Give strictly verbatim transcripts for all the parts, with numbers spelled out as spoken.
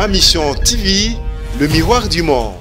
Ma mission T V, le miroir du monde.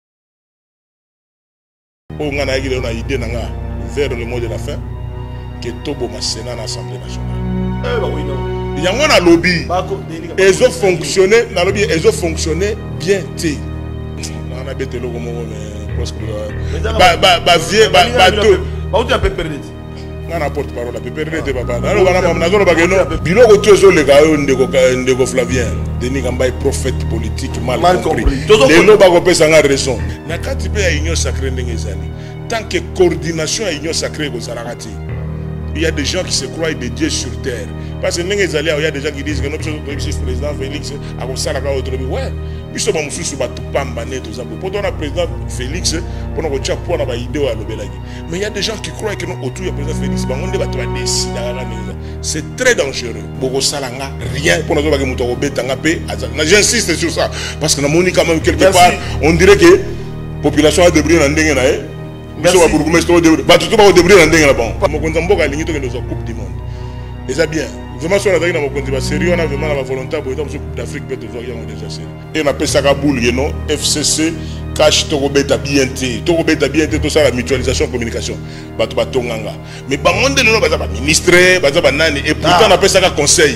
On a une idée vers le mot de la fin que Tobo ma Sénat l'Assemblée nationale. Eh bah oui non. Il y a un lobby. Ils ont fonctionné, la lobby, ils ont fonctionné bien. On a bêté le mot mais presque. Bah bah bah vieux bah bah tout. Bah où tu as perdu? On a porte-parole, la pépère de papa. Alors, on a un peu de bilo que tu es le gars de Flavien, Denis Gamba est prophète politique mal compris. Les noms bagopé sans raison. Na kati pe ya union sacrée ndengezani. Tant que coordination à union sacrée ko sarakati. Il y a des gens qui se croient des dieux sur terre. Parce que ndengezali il y a des gens qui disent que notre président Félix a comme ça la autre ouais. Biso ba mususu ba tupamba ne to zapo. Pour le président Félix pour nous tcha pour na ba idée à lobelagi. Mais il y a des gens qui croient que nous autour du président Félix ba ngonde ba to décider la c'est très dangereux. Boko salanga rien pour nous ba ke muto ko betanga pe. J'insiste sur ça parce que na moni quand même quelque part on dirait que population a débrouillé na ndenge na eh. Biso ba bourgmestre débrouillé. Ba tout ba débrouillé na ndenge na bon. Mo konza mboka lingi to ke nous coupe du monde. Et ça bien. Vraiment, si on a dit que sérieux, on a vraiment la volonté pour la Coupe d'Afrique, peut-être déjà sérieux. Et on appelle ça Kaboul, F C C, cash Torobeta B N T. Torobeta B N T, tout ça, la mutualisation, communication. Batoubatonganga. Mais par contre, on a ministre, et pourtant on appelle ça conseil.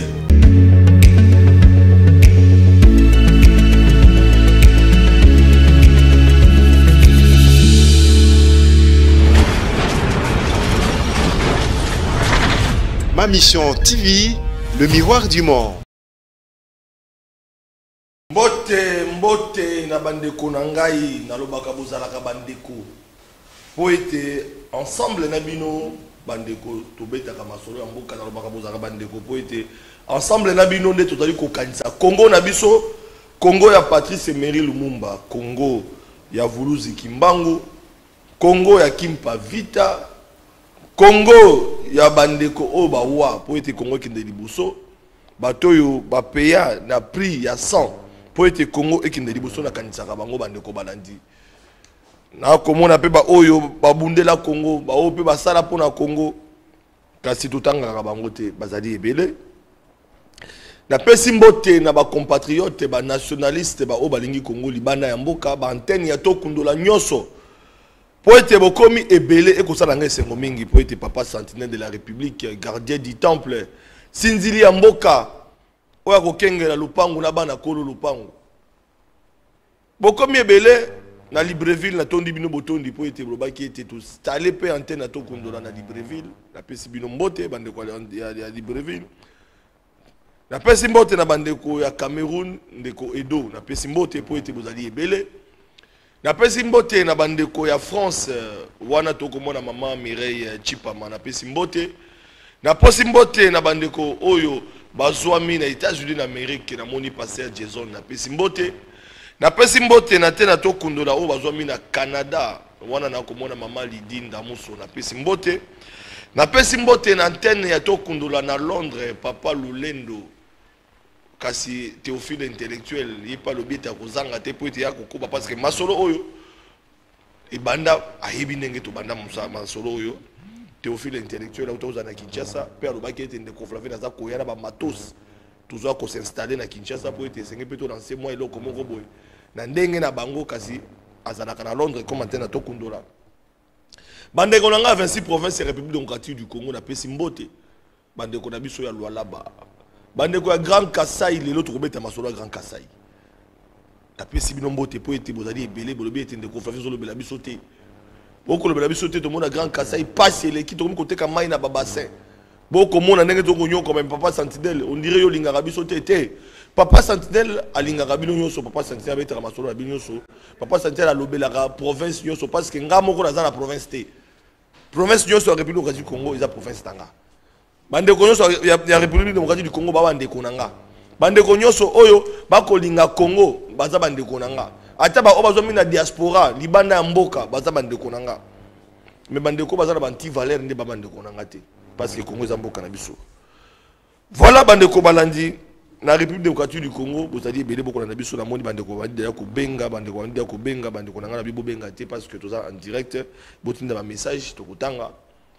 Ma mission T V, le miroir du monde. Mbote, mbote, na bandeko na ngai, na lobaka bozalaka bandeko. Po ete ensemble na bino bandeko tobetaka masolo ya mboka na lobaka bozalaka bandeko. Po ete ensemble na bino nde tozali kokanisa Congo na biso, Congo ya Patrice Emery Lumumba, Congo ya Vuluzi Kimbangu, Congo ya Kimpa Vita, Congo ya bandeko o ba wa po ete Congo kinde liboso batoyo ba peya na prix ya cent po ete Congo ekinde liboso na kanisaka bango bandeko balandi na komona pe ba oyo babundela Congo ba o pe ba sala pona Congo kasi tutanga bango te bazali ebele na pesi mbote na ba compatriote ba nationaliste ba o balingi Congo libanda ya mboka ba antenne ya tokundola nyoso. Pour être bokomi ebele et kosala nga esengo mingi pour être papa sentinelle de la République, gardien du temple, sinzili ya mboka oya kokengela lupangu na bana kolo lupangu. Bokomi ebele na Libreville na tondi bino botondi pour être blobaki était tout installé pe antenne na to kondola na Libreville, na pesi bino mbote bande ko ya Libreville. Na pesi mbote na bande ko ya Cameroun ndeko Edo, na pesi mbote pour être bozali ebele. Na pesi mbote na bandeko ya France wana tokomona mama Mireille Chipama na pesi mbote na pesi mbote na bandeko oyo bazwami na États-Unis d'Amérique na moni passer Jason na pesi mbote na pesi mbote na tena tokundola oyo bazwami na Canada wana na komona mama Lidinda Muso na pesi mbote na pesi mbote na antenne ya tokundola na Londres papa Lulendo kasi Théophile intellectuel il pas le bieta kozanga te po ete ya kokoba parce que masolo oyo e banda ayebi ndenge to banda musa masolo oyo Théophile intellectuel auto za na Kinshasa pe alobaki ete ndeko Flavien aza koya na ba matos tozwa ko s'installer na Kinshasa po ete senge pe to dans ces mois eloko moko boy na ndenge na bango kasi azalaka na Londres comme antenne to kundola bande ko nga vingt-six provinces République démocratique du Congo na pesi mbote bande ko na biso ya Lualaba bande ko ya Grand Kassai lelo to kobeta masolo ya Grand Kassai tapesi bino mbote po ete bozali ebele bolobi ete ndeko Flavien zo lobela biso te boko lobela biso te to mona Grand Kassai passe le ki to koteka mai na babassin boko mona ndenge to konyo comme papa Sentinelle on dirait yo lingaka biso te te papa Sentinelle alingaka bino nyonso papa Sentinelle betaka masolo na bino nyonso papa Sentinelle alobelaka province nyonso parce que nga moko naza na province te province nyonso ya République du Congo eza province tanga bande ko nyonso ya République démocratique du Congo ba bande ko nanga bande ko nyonso oyo bakolinga Congo baza bande ko nanga ata ba obazo mina diaspora libanda ya mboka baza bande ko nanga mais bande ko baza na banti valeur nde ba bande ko nanga te parce que Congo eza mboka na biso voilà bande ko balandi na République démocratique du Congo bozali ebele boko na biso na moni bande ko bandi ya ko benga bande ko bandi ya ko benga bande ko nanga na bibo benga te parce que toza en direct botinda ba message to kutanga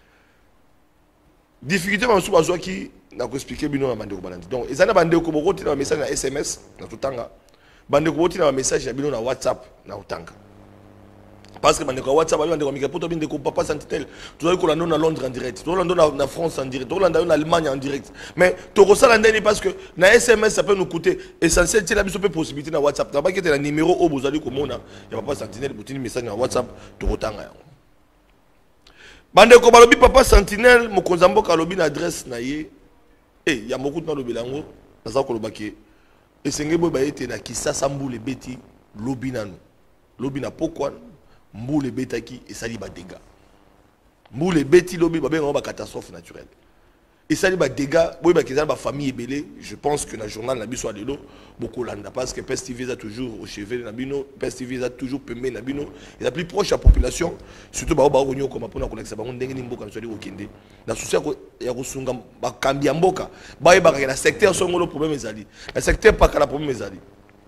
difficulté masu bazwaki na ko expliquer bino na bande ko balandi donc ezana bande ko boko tina message na S M S na tutanga bande ko tina message ya bino na WhatsApp na otanga parce que bande ko WhatsApp bande ko mika poto binde ko papa sentinelle tu dois ko lando na Londres en direct tu dois lando na France en direct tu dois lando na Allemagne en direct mais to ko sala ndeni parce que na S M S ça peut nous coûter essentiel ti la biso peut possibilité na WhatsApp na ba kete na numéro o bozali ko mona ya papa sentinelle botini message na WhatsApp to kotanga yango bande ko balobi papa sentinelle mokonza mboka lobi na adresse na ye eh ya mokutu na lobi lango naza ko lobaki esenge boy ba ete na kisasa mbule beti lobi nanu lobi na pokwa mbule betaki esali ba dégâts mbule beti lobi ba benga ba catastrophe naturelle esali ba dégâts boy ba kizala ba famille ebele je pense que na journal na biso alelo beaucoup landa parce que P E S T V a toujours au chevet na bino P E S T V a toujours pemé na bino il est plus proche à la population surtout ba ba ronyo comme pona konexa bango ndenge ni mboka nsoli okende na souci ya kosunga ba kambi mboka ba yeba ka na secteur songolo problème ezali na secteur pas ka la problème ezali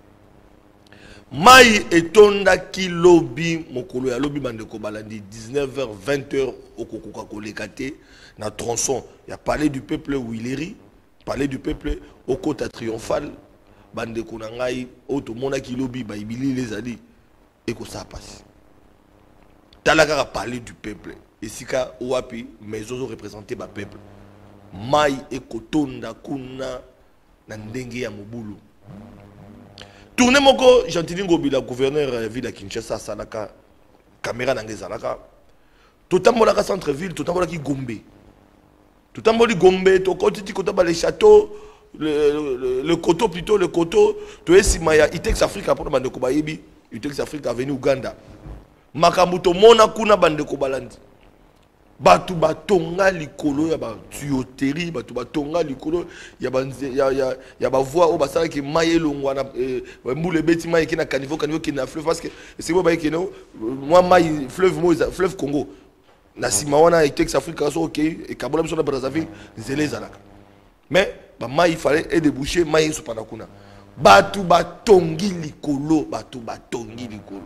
mai etonda ki lobby mokolo ya lobby bande ko balandi dix-neuf heures vingt heures okokoka kolekate na tronçon ya palais du peuple Willery palais du peuple au côté triomphal bande ko na ngai auto mona ki lobby ba ibili les ali et ko ça passe talaka palais du peuple esika wapi mais ozo représenter ba peuple mai ekotonda kuna na ndenge ya mobulu tourné moko Gentili Ngobila gouverneur ville de Kinshasa salaka caméra na ngezalaka totambola ka centre ville totambola ki Gombe totamboli Gombe to kotiti kotaba les châteaux le, le, le coteau plutôt le coteau to esima ya Itex Africa pour bande ko bayebi Itex Africa avenue Uganda makambu to mona kuna bande ko balandi batu batonga likolo ya ba tuyauterie batu batonga likolo ya ba ya ya ya ba voix o basala ki maye longwa na mbule beti maye ki na caniveau caniveau ki na fleuve parce que c'est bon ba ki no moi maye fleuve mo fleuve Congo na sima wana Itex Africa so OK et kabola biso na Brazzaville zele zalaka mais ba maye fallait et déboucher maye so pana kuna batu batongi likolo batu batongi likolo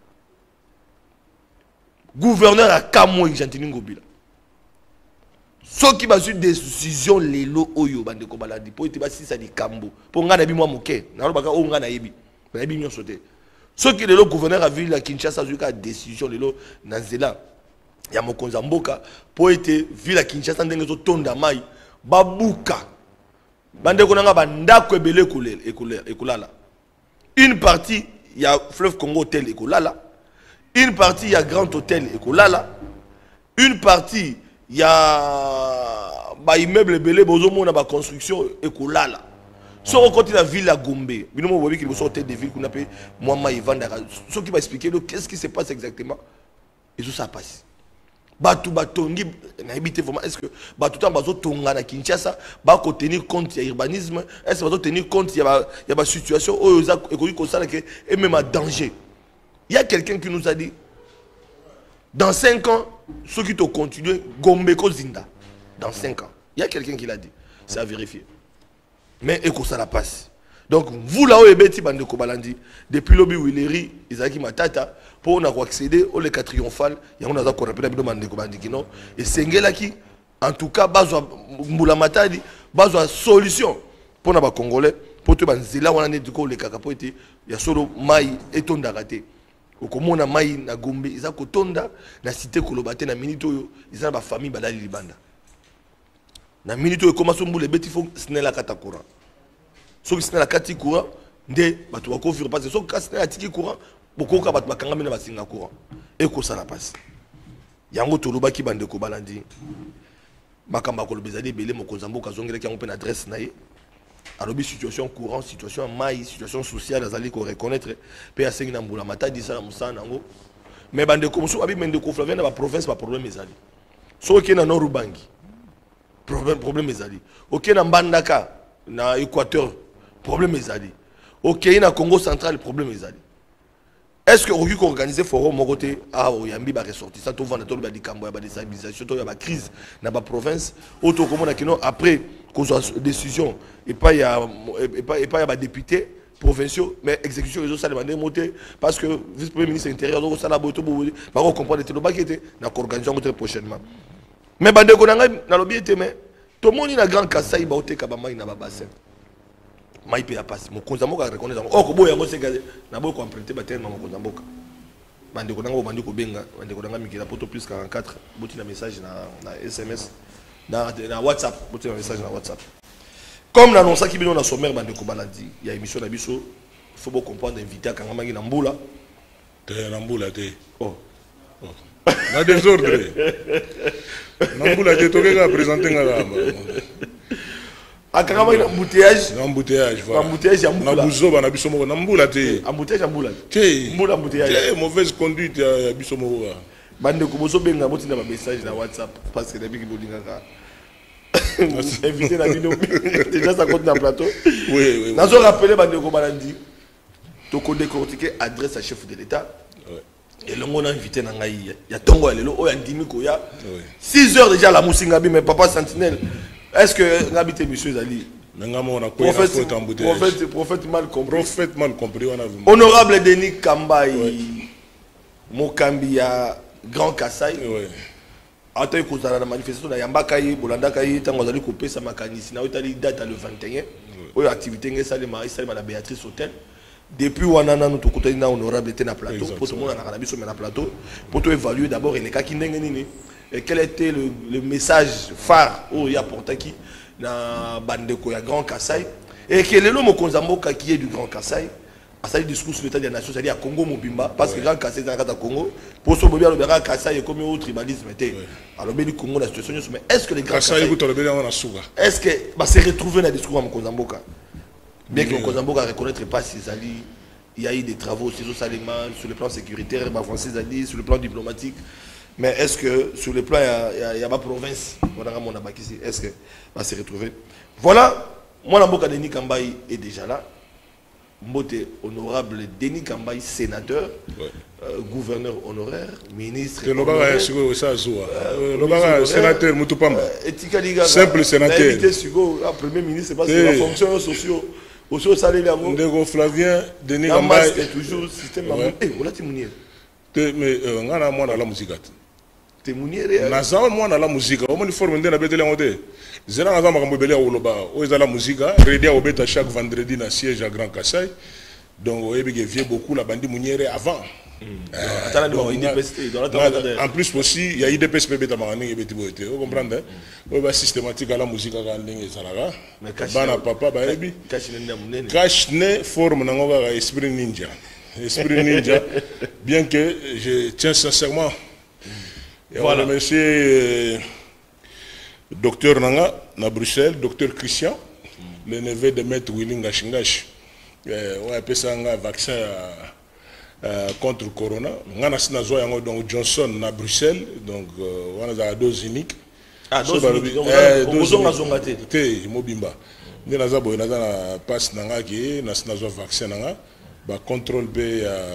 gouverneur a Kamo Gentili Ngobila ceux qui ont eu des décisions lelo oyo bande ko baladi po ete ba sisa di kambo po ngana bi mwa moke na lobaka o ngana yebi na yebi nyo sote ceux qui lelo gouverneur a ville la Kinshasa a eu ka décision lelo na zela ya mokonza mboka po ete ville la Kinshasa ndenge zo tonda mai babuka bande ko nanga bandako ebele ekolele ekolele ekolala une partie ya fleuve Congo hotel ekolala une partie il y a Grand Hôtel et Kolala. Une partie il y a ba immeuble belé bozo mona ba construction et Kolala. So on continue la ville à Gombe. Bino mo bobi ki boso hôtel de ville qu'on appelle Mwama Ivandara. Ce qui va expliquer qu'est-ce qui se passe exactement. Et tout ça passe. Batu batongi na habité vraiment est-ce que batu temps bazo tonga na Kinshasa ba ko tenir compte ya urbanisme est-ce que bazo tenir compte ya ba ya ba situation oyo za ekoli ko sala que et même à danger. Il y a quelqu'un qui nous a dit, dans cinq ans, ceux qui t'ont continué, Gombe Zinda. Dans cinq ans. Il y a quelqu'un qui l'a dit. C'est à vérifier. Mais écoute, ça la passe. Donc, vous là-haut, depuis l'Obi Willery, Isaki Matata, pour nous accéder au cas triomphal, il y a un autre qu'on appelle le et c'est en tout cas, Mboula Matadi, une solution pour les Congolais, pour tout le monde, il y a solo Maï et Tondaraté. Okomona mai na Gombe iza kotonda na cité kolobate na minito yo iza ba famille badali libanda na minito yo koma so mbule beti fo snela kata courant so snela kati courant nde batu ba confirmer parce que so ka snela tiki courant bokoka batu bakanga mena basinga courant e ko sala passe yango tolobaki bande ko balandi makamba ko lobezali belé mokonza mboka zongela ki yango pe na adresse na ye alobi situation courant situation mai situation sociale azali ko reconnaître pe asengi na mbula matadi sala musana ngo mais bande ko musu abi mende ko Flavien na ba province ba problème ezali so ke na Norubangi problème problème ezali OK na Mbandaka na Équateur problème ezali OK na Congo central problème ezali est-ce que on peut organiser forum mon côté ah oyambi ba ressortissant to vendre to ba dikambo ya ba déstabilisation to ya ba crise na ba province auto comme na kino après qu'on soit décision et pas il y a et pas et pas il y a députés provinciaux mais exécution réseau ça demander monter parce que vice premier ministre intérieur donc ça la boto ba comprendre te lo ba qui était na organiser très prochainement mais bande ko na na lobi était mais tout le monde na grand Kasai ba ote ka ba mai na ba bassin maipe ya passe mon konzamboka reconnaître oh ko boya ngo seka na boy ko emprunter ba terme mon konzamboka bande ko nango bande ko benga bande ko nanga mikila poto plus quarante-quatre boti na message na na S M S na na WhatsApp boti na message na WhatsApp comme l'annonce qui bino na sommaire bande ko balandi ya émission na biso faut beaucoup comprendre invité kanga mangi na mbula te na mbula te oh na désordre na mbula te to ka présenter nga akanga mangi na embouteillage na embouteillage voilà embouteillage ya mbula na buzoba na biso moko na mbula te embouteillage ya mbula te mbula embouteillage te mauvaise conduite ya biso moko bande ko bozo benga boti na ba message na WhatsApp parce que depuis que bolinga ka invité na bino déjà ça compte dans le plateau oui oui nazo rappeler bande ko balandi to ko décortiquer adresse à chef de l'état et le monde invité na ngai ya tongo lelo o ya ndimi ko ya six heures déjà la musinga bi mais papa sentinelle est-ce que ngabité monsieur Zali menga mona ko ya faute embouteillage prophète prophète mal compris prophète mal compris on a vu honorable Denis Kambai Mokambi ya Grand Kassai oui ata ko zala na manifestation na yambaka yi bolanda kai tango zali ko pesa makanisi na otali date le vingt et un oyo activité ngesali ma isali na Béatrice Hôtel depuis wanana nous tokotali na honorable était na plateau pour tout le monde na na biso na plateau pour to évaluer d'abord et kaki ndenge nini et quel était le, le message phare au ya portaki na bandeko ya Grand Kassai et quel est le mokonzamboka qui est du Grand Kassai à ça discours sur l'état des nations c'est-à-dire à Congo Mobimba parce que Grand Kassai dans le Congo pour ce bobia le Grand Kassai est comme au tribalisme était alors bien du Congo la situation mais est-ce que les Grand Kassai est-ce que bah c'est retrouvé dans le discours à mokonzamboka bien que mokonzamboka reconnaître pas ses alliés il y a eu des travaux sur le plan sécuritaire bah français alliés sur le plan diplomatique. Mais est-ce que sur le plan, il y a ma province, est-ce que va se retrouver? Voilà, moi, la Mboka Denis Kambai est déjà là. Mbote honorable Denis Kambai, sénateur, ouais. euh, gouverneur honoraire, ministre. Honoraire, euh, sénateur, Moutupamba. Simple sénateur. Premier ministre, c'est pas la fonction sociale. Aussi au salaire d'amour. Ndego Flavien, Denis Kambai. C'est toujours le système d'amour. Eh, on a témoigné. Mais on a moi dans la musique. Témoigner. Naza moi dans la musique. On m'a formé dans la bête de l'anglais. Zéro naza makambo belé au loba. O eza la musique. Redia au bête chaque vendredi na siège à Grand Kassai. Donc on est vieux beaucoup la bande mounière avant. En plus aussi, il y a I D P S P bêta marani et bêti boité. Vous comprenez? On va systématique à la musique à la ligne et salaga. Bana papa ba ebi. Cache ne forme n'angoga esprit ninja. Esprit ninja. Bien que je tiens sincèrement. Voilà, monsieur euh, docteur Nanga, na Bruxelles, docteur Christian, mm. le neveu de maître Willing Gashingash. Euh, on appelle ça un vaccin euh, euh, contre Corona. On a donc Johnson na Bruxelles, donc euh, on a la dose unique. Ah, dose unique. Donc, on a zongaté. Té, mobimba. Nous avons un passe nanga qui est, nous avons un vaccin nanga, bah contrôle B.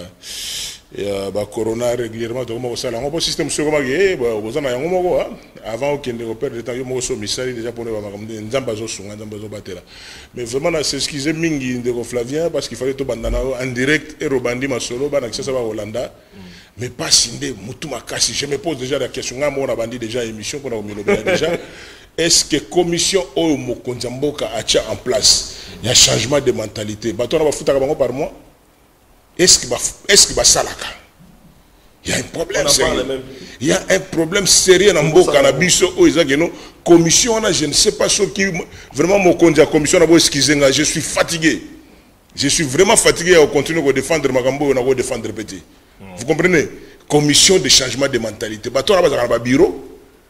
Et bah corona régulièrement donc moi ça là on peut système sur comment que bah vous en avez un moment avant qu'il ne repère le temps yo mo so misali déjà pour les comme nzamba zo sunga nzamba zo batela mais vraiment c'est ce qu'ils aiment mingi de Flavien parce qu'il fallait tout bandana en direct et robandi masolo ba na ça va Hollanda mais pas sindé mutu makasi je me pose déjà la question nga mo na bandi déjà émission pour na komilo déjà est-ce que commission o mo konzamboka a tia en place il y a changement de mentalité ba to na ba futa bango par mois. Est-ce qu'il va, est-ce qu'il va salaka? Il y a un problème sérieux. Il y a un problème sérieux dans le cannabis. Commission, je ne sais pas ce qui vraiment mon conduit à commission. Je suis fatigué. Je suis vraiment fatigué à continuer à défendre ma gambo et à défendre petit. Vous comprenez? Commission de changement de mentalité. Bureau.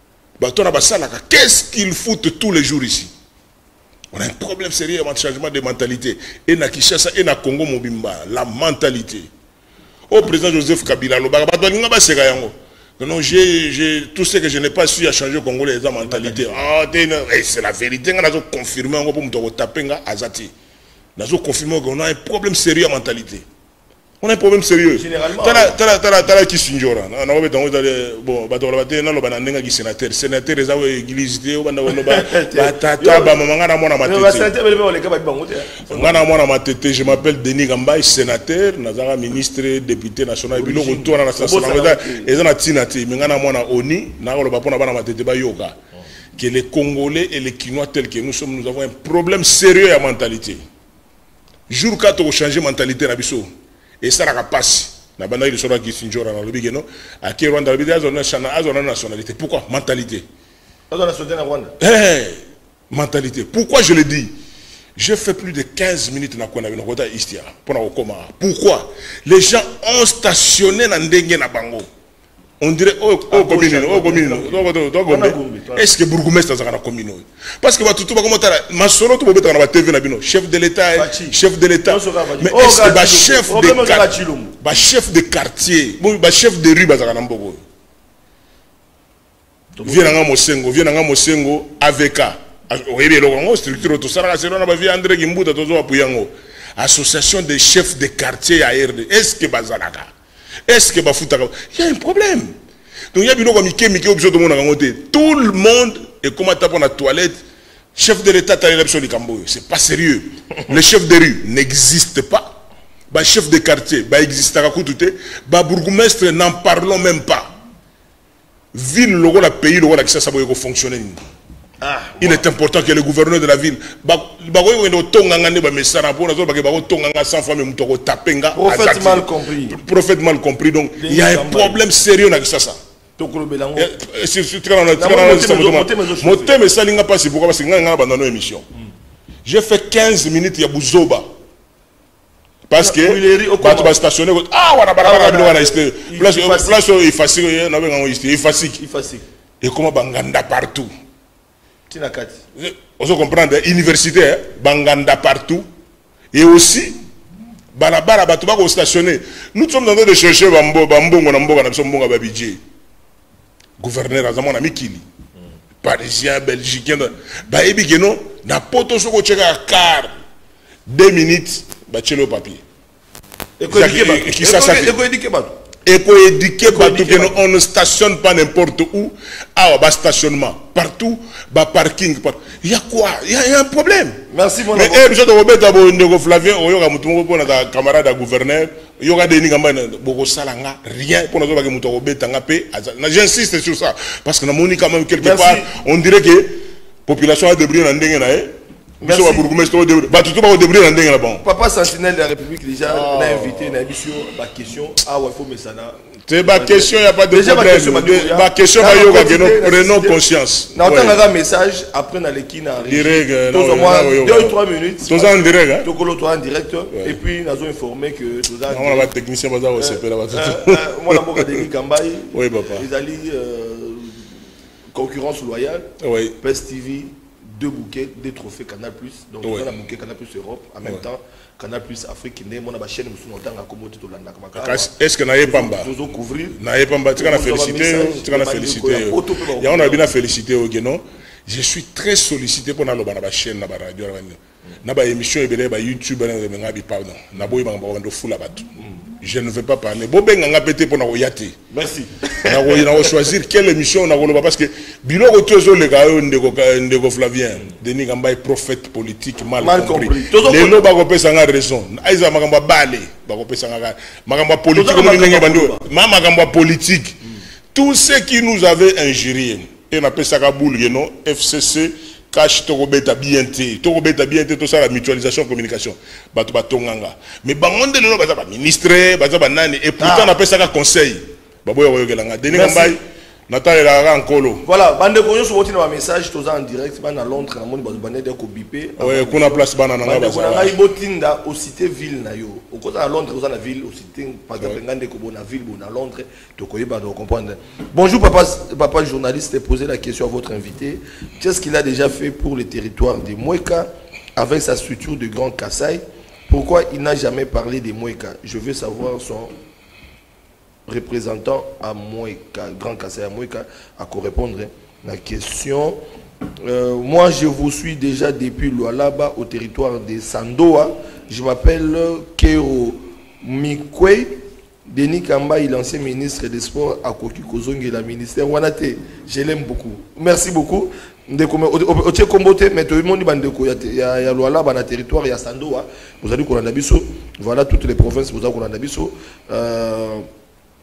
Qu'est-ce qu'ils foutent tous les jours ici? On a un problème sérieux avec le changement de mentalité. Et na Kinshasa et na Congo Mobimba, la mentalité. Au président Joseph Kabila, non, j'ai tout ce que je n'ai pas su à changer au Congo, les mentalité. Ah, c'est la vérité. On a confirmé pour nous taper Azati. On a confirmé qu'on a un problème sérieux en mentalité. On a un problème sérieux. Généralement. Tala qui s'injora. On a bon, bah on va dire non, le bananenga qui sénateur, sénateur les a église au banda on ba tata ba maman na mona matete. Ngana mona matete, je m'appelle Denis Kambai, sénateur, nazara ministre, député national, bilo retour na national. Ezana tinati, ngana mona oni, na ko le bapona bana matete ba yoga. Que les Congolais et les Kinois tels que nous sommes, nous avons un problème sérieux à mentalité. jour quatre on changer mentalité na biso et ça la passe na banda il sera qui sinjora na lobi no à qui Rwanda lobi azona chana azona nationalité. Pourquoi mentalité? Azona nationalité na Rwanda. Eh, mentalité. Pourquoi je le dis? J'ai fait plus de quinze minutes na kona bino kota istia pour na okoma. Pourquoi? Les gens ont stationné na ndenge na bango. On dirait oh oh commune oh commune est-ce que bourgmestre ça na commune? Parce que ba tout ba comment ta masolo to bobeta na ba T V na bino chef de l'état chef de l'état mais est-ce que ba chef de quartier ba chef de quartier ba chef de rue ba za na mboko vient nga mosengo vient nga mosengo avec oyebi eloko structure to sara c'est na ba vie André Gimbuta tozo apuyango association des chefs de quartier à R D. Est-ce que bazalaka? Est-ce que bafutaka? Il y a un problème. Donc il y a biloko mike mike obso to mona ngote. Tout le monde est comme taper la toilette. Chef de l'état t'a l'élection du Camboyo. C'est pas sérieux. Le chef de rue n'existe pas. Bah chef de quartier, bah existe à Koutoute. Bah bourgmestre, n'en parlons même pas. Ville logo la pays logo la qui ça ça va fonctionner. Ah, il wow. est important que le gouverneur de la ville prophète mal compris prophète mal compris donc il y a un problème sérieux dans ça ça j'ai fait quinze minutes il y a Bouzoba parce que quand tu vas stationner ah voilà place place effacique et comment banganda partout. Vous comprenez, université, banganda partout, et aussi, balabala, batuba ko stationné. Nous sommes en train de chercher bambo, bambo, ngambo, ngambo, ngambo, babidje. Gouverneur Azamon Amikili, Parisien, Belgicain, bah ebi geno, na poto soko cheka car, deux minutes, bah chelo papier. Et quoi éduquer bah? Et pour éduquer partout, on ne stationne pas n'importe où. Ah, bah stationnement. Partout, bah parking. Il y a quoi? Il y a, il y a un problème. Merci mon ami. Mais eh, je te remercie, Flavien, il y aura mon camarade à gouverneur, il y aura des nigamba, beaucoup salanga, rien pour nous avoir que Robert Tangapé. J'insiste sur ça. Parce que nous avons quand même quelque part, on dirait que la population a débrouillé dans le Papa Sentinelle de la République déjà oh. l'a invité, l'a invité sur ma question. Ah ouais, il faut me ça. C'est ma question, il n'y a pas de déjà problème. Ma question, prenons conscience. Nous avons un message après dans l'équipe. Direct. deux ou trois minutes. Tous en direct. Tous en direct. Et puis nous avons informé que tous en direct. On a un technicien qui va se faire là-bas. Moi, je suis Denis Kambaye. Oui, papa. Ils allaient concurrence loyale. Oui. P E S T V. Deux bouquets, deux trophées Canal plus. Donc, on a un bouquet Canal plus Europe. En même temps, Canal plus Afrique. On a une chaîne qui est est-ce que n'a pas pas nous couvrir. N'a pas pas. Tu as félicité. Tu as félicité. Il y a on a bien félicité au Guénon. Je suis très sollicité pour aller dans la chaîne, dans la radio, dans la émission, dans la YouTube, dans la pardon. Dans la foule je ne veux pas parler. Merci. On va choisir quelle émission on a parce que Bilo Rotozo les gars Ndego Flavien, Denis Gamba est prophète politique mal, mal compris. Les lots bagopé sanga raison. Aiza magamba balé, bagopé sanga magamba politique magamba politique. Tous ceux qui nous avaient injuriés et on appelle ça Kaboul, non F C C cache Torobeta B N T, Torobeta B N T, tout ça la mutualisation communication. Bato batonganga. Mais bangonde le baza ba ministre, baza ba nani et pourtant on appelle ça conseil. Baboya oyogelanga. Denis Gambay, Nathalie la Rankolo. Voilà, bande konyo so woti na message tous en direct ban à Londres na moni bazo bande de ko bipé. Ouais, kuna place bana na baza. Bana ngai botinda au cité ville na yo. Au côté à Londres, aux na ville au cité par exemple ngande ko bona ville bona Londres, to koyeba de comprendre. Bonjour papa papa journaliste, posé la question à votre invité. Qu'est-ce qu'il a déjà fait pour le territoire de Mouéka avec sa structure de Grand Kassai? Pourquoi il n'a jamais parlé de Mouéka? Je veux savoir son représentant à Mouéka, Grand Kassai à Mouéka, à répondre à la question. Euh, moi, je vous suis déjà depuis Lualaba au territoire de Sandoa. Je m'appelle Kero Mikwe. Denis Kambaye, l'ancien ministre des Sports à Koki Kozong et la ministère Wanate. Je l'aime beaucoup. Merci beaucoup. Mais tout le monde il y a Lualaba dans le territoire, il y a Sandoa. Vous allez qu'on a Voilà toutes les provinces, vous avez qu'on a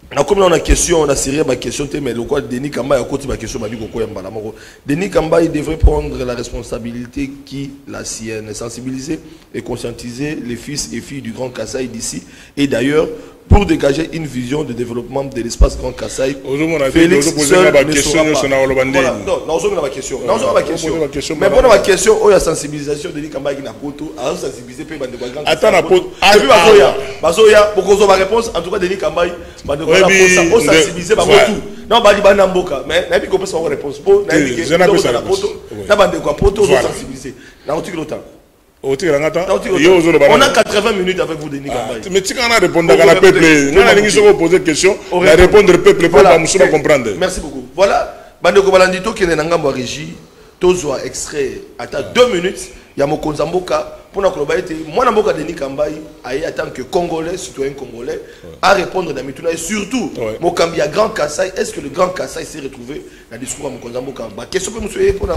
Comme on a question, on a sérieux ma question, mais le quoi Denis Kamba a côté ma question, m'a dit Koko Yambala. Denis Kamba il devrait prendre la responsabilité qui la sienne, sensibiliser et conscientiser les fils et filles du Grand Kasaï d'ici et d'ailleurs pour dégager une vision de développement de l'espace Grand Kasaï. Félix seul ne sera pas. Voilà, non, non, on a ma question. Non, on a ma question. Mais pour ma question, on a sensibilisation de Denis Kamba qui n'a pas tout, à sensibiliser pour les Grand Kasaï. Attends, la pause. Et puis Bazoya, Bazoya, pour qu'on ait ma réponse, en tout cas Denis Kamba, on sensibiliser par tout. Non, bah il Namboka, mais n'a pas compris son réponse. Pour n'a pas compris sa réponse. N'a pas de quoi pour tout sensibiliser. N'a pas le temps. On a quatre-vingts minutes avec vous, Denis Kamba. Mais si on a répondu à la peuple, on a posé une question, on a répondu au peuple pour nous comprendre. Merci beaucoup. Voilà, Bandeko Balandito qui est dans la régie, tous extrait à deux minutes, il y a mon Konzamboka. Pour nous, moi, je suis Denis Kamba, en tant que Congolais, citoyen congolais, à répondre à Mituna. Et surtout, mon Kambia Grand Kasaï, est-ce que le Grand Kasaï s'est retrouvé dans le discours de Konzamboka? La question que nous avons pour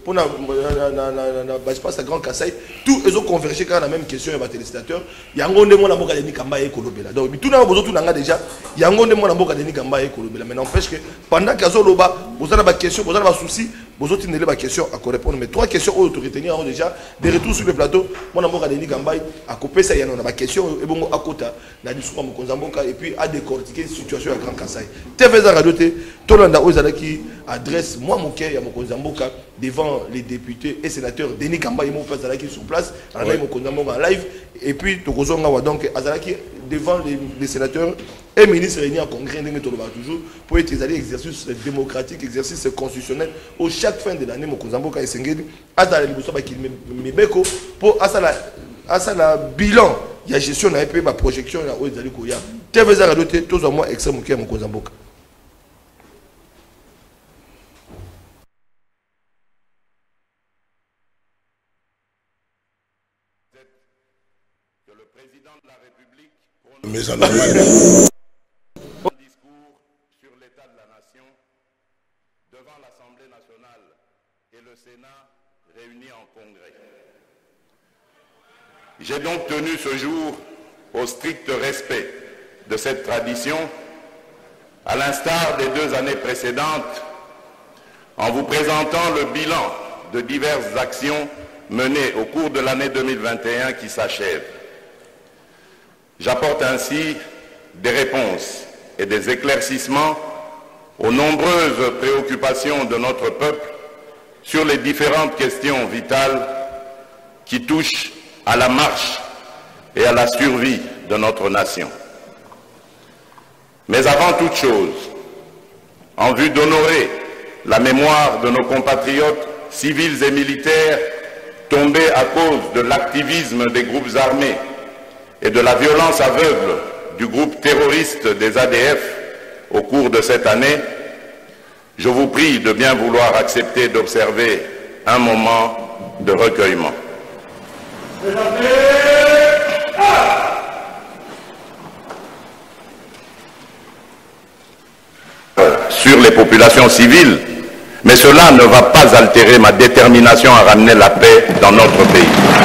l'espace de Grand Kasaï, tous ils ont convergé quand la même question avec les téléspectateurs. Il y a un monde de Denis Kamba et Kolobela. Donc, tout le monde déjà, il y a un monde de Denis Kamba et Kolobela. Mais n'empêche que pendant qu'il y a vous avez des questions, vous avez des soucis, vous avez des questions à répondre. Mais trois questions aux autorités déjà, des retours sur le plateau. Moi, je suis Denis Kamba à couper ça, il y a une question à côté, dans le discours de Konzamboka et puis à décortiquer la situation à Grand Kasaï. T V Radio, tout le monde qui adresse moi mon cœur à Konzamboka devant les députés et sénateurs. Denis Kamba et mon père qui sont sur place, en live et puis donc devant les, les sénateurs et ministres réunis en congrès toujours pour être allés exercice démocratique, exercice constitutionnel au chaque fin de l'année mon Konzamboka et Sengeli à dans les qui me pour à ça la bilan il y a gestion na pe ba projection na ozali ko ya T V Radio tous au moins extrême mon mon Konzamboka. Mais ça normal. Discours sur l'état de la nation devant l'Assemblée nationale et le Sénat réunis en congrès. J'ai donc tenu ce jour au strict respect de cette tradition, à l'instar des deux années précédentes, en vous présentant le bilan de diverses actions menées au cours de l'année deux mille vingt et un qui s'achève. J'apporte ainsi des réponses et des éclaircissements aux nombreuses préoccupations de notre peuple sur les différentes questions vitales qui touchent à la marche et à la survie de notre nation. Mais avant toute chose, en vue d'honorer la mémoire de nos compatriotes civils et militaires tombés à cause de l'activisme des groupes armés et de la violence aveugle du groupe terroriste des A D F au cours de cette année, je vous prie de bien vouloir accepter d'observer un moment de recueillement. Sur les populations civiles, mais cela ne va pas altérer ma détermination à ramener la paix dans notre pays.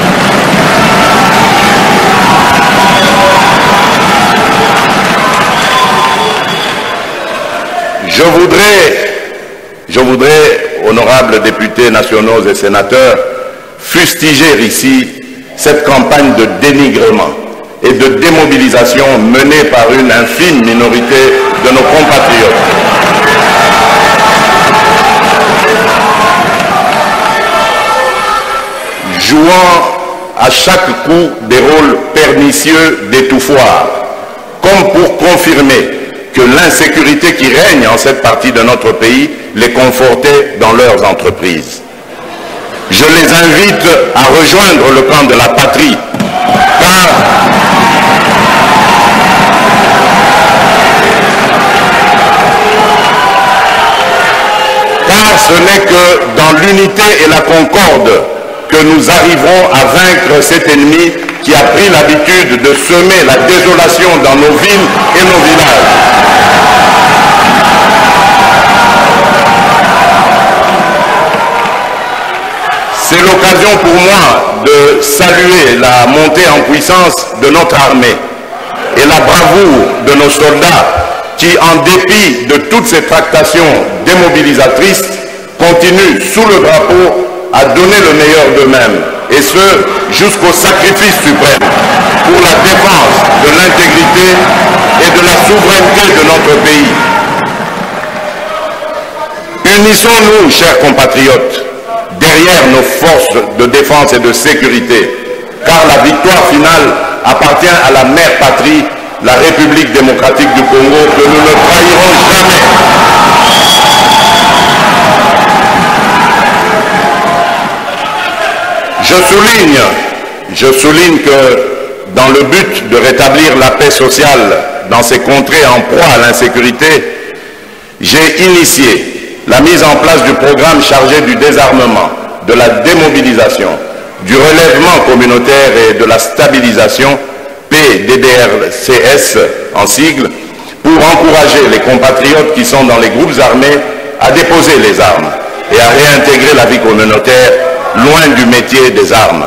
Je voudrais, je voudrais, honorables députés nationaux et sénateurs, fustiger ici cette campagne de dénigrement et de démobilisation menée par une infime minorité de nos compatriotes. Jouant à chaque coup des rôles pernicieux d'étouffoir, comme pour confirmer que l'insécurité qui règne en cette partie de notre pays les confortait dans leurs entreprises. Je les invite à rejoindre le camp de la patrie, car, car ce n'est que dans l'unité et la concorde que nous arriverons à vaincre cet ennemi qui a pris l'habitude de semer la désolation dans nos villes et nos villages. C'est l'occasion pour moi de saluer la montée en puissance de notre armée et la bravoure de nos soldats qui, en dépit de toutes ces tractations démobilisatrices, continuent sous le drapeau à donner le meilleur d'eux-mêmes, et ce, jusqu'au sacrifice suprême, pour la défense de l'intégrité et de la souveraineté de notre pays. Unissons-nous, chers compatriotes, derrière nos forces de défense et de sécurité, car la victoire finale appartient à la mère patrie, la République démocratique du Congo, que nous ne trahirons jamais. Je souligne, je souligne que dans le but de rétablir la paix sociale dans ces contrées en proie à l'insécurité, j'ai initié la mise en place du programme chargé du désarmement, de la démobilisation, du relèvement communautaire et de la stabilisation, P D D R C S en sigle, pour encourager les compatriotes qui sont dans les groupes armés à déposer les armes et à réintégrer la vie communautaire loin du métier des armes.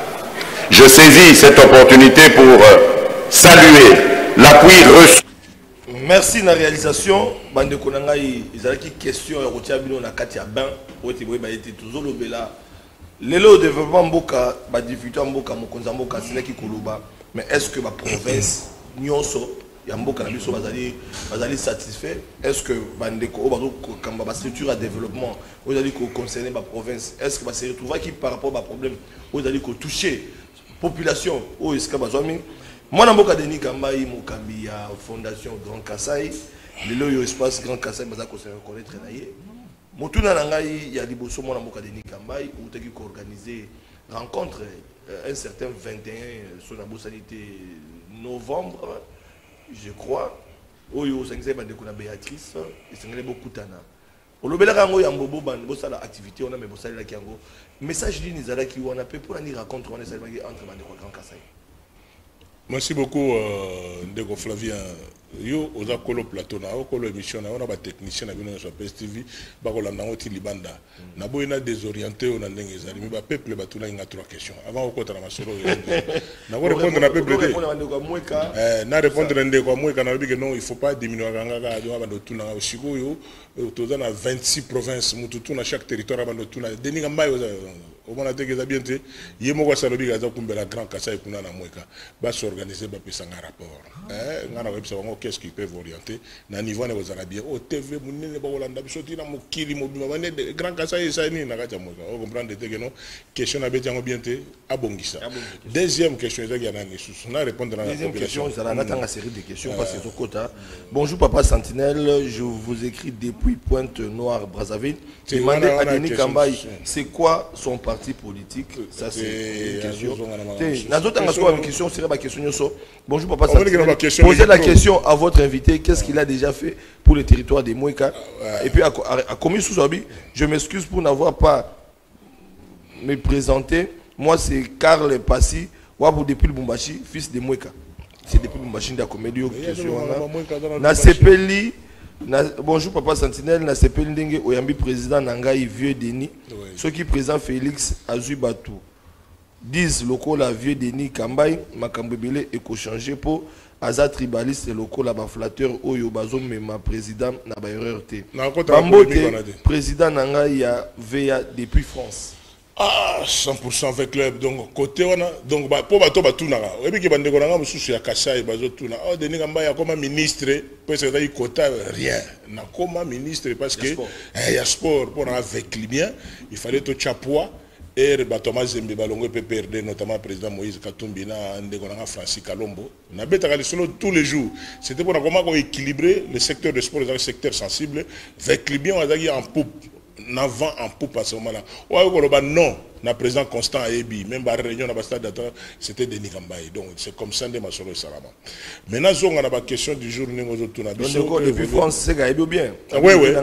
Je saisis cette opportunité pour euh, saluer l'appui reçu. Merci na réalisation. Bande konanga izalaki question ya rotia bino na kati ya bain ote boye ba été toujours lobela. Lelo développement mboka ba difficulté mboka mokonza mboka silaki koloba. Mais est-ce que ma province nyonso ya mboka na biso bazali bazali satisfait? Est-ce que bandeko bazo kamba ba structure à développement ozali ko concerner ma province? Est-ce que ba se retrouver qui par rapport à problème ozali ko toucher population o est-ce que bazwami? Moi na mboka Denis Kambai mokambi ya fondation Grand Kassai lelo yo espace Grand Kassai baza ko se reconnaître na ye motuna na ngai ya liboso moi na mboka Denis Kambai ou teki ko organiser rencontre un certain vingt et un sur la bossalité novembre je crois oyo sangise bande ko na Béatrice et sangale beaucoup tana olobela kango ya mbobo bande bosala activité on a mais bosala la kiango message ni nizala ki wana pe pour ni rencontre on est entre bande ko Grand Kassai. Merci beaucoup, euh, Ndeko Flavien. Yo, aux akolo plateau, na okolo émission, na on a des techniciens na bino sur P S T V, bakola na oti libanda. Na boina désorienté on a l'engagé. Mais ba peuple ba tuna inga trois questions. Avant okota na masolo. Na ko répondre na peuple té. Eh, na répondre Ndeko Mweka na bi non, il faut pas diminuer ganga ga do ba do tuna osiko yo, toza na vingt-six provinces, mututu na chaque territoire ba do tuna. Denis Kambai au moins que ça bien été yemoko salobi gaza kumbela Grand Kassai kuna na Mweka ba s'organiser ba pesa un rapport eh ngana websa wango qu'est-ce qui peut orienter na niveau na bozala bien au T V munene ba olanda bisoti na mokili mobima bane Grand Kassai ça ni na kati Mweka on comprendre te que non question na betango bien te abongisa. Deuxième question ezaki ya nani susu na répondre à la deuxième question ça la natanga série de questions parce que Sokota. Bonjour papa Sentinelle, je vous écris depuis Pointe-Noire Brazzaville. Demandez à Denis Kambai c'est quoi son parti politique? Ça c'est une question. question serait ma question. Bonjour papa. Posez la question à votre invité. Qu'est-ce qu'il a déjà fait pour le territoire des Mweka? Et puis à commis sous je m'excuse pour n'avoir pas me présenté. Moi c'est Karl Passy, Wabou depuis le Bumbashi, fils de Mweka. C'est depuis le Bumbashi de la comédie. Na Sepeli. Bonjour papa Sentinelle, na sepeli ndenge oyambi président Nangai vieux Denis. Ceux qui président Félix Azubatou disent locaux la vieux Denis Kambai makambebele eko changer pour aza tribaliste locaux la ba flatteur oyo bazo mema président na ba erreur té. Bambote président Nangai ya V A depuis France. Ah, cent pour cent avec club. Donc, côté on a. Donc, pour bateau, bateau, n'a pas. Et puis, bande qu'on a, monsieur, il y a Kassai, bateau, tout n'a. Oh, Denis Kambai, il y a comme ministre, parce que il quota rien. N'a comme ministre, parce que il y a sport, pour avec les biens, il fallait tout chapeau. Et Thomas Zembe Balongo P P R D, notamment le président Moïse Katumbi, na Francis Kalombo. On a bêta solo tous les jours. C'était pour comment équilibrer le secteur de sport, le secteur sensible, avec les biens, on a en poupe. N'avant en poupe à ce moment-là. Non, na président Constant Aebi, même la réunion na stade d'attente, c'était Denis Kambai. Donc c'est comme ça de ma solo Salama. Maintenant, on a la question du jour nous autres tout na biso. Depuis France, c'est Aebi bien. Oui oui.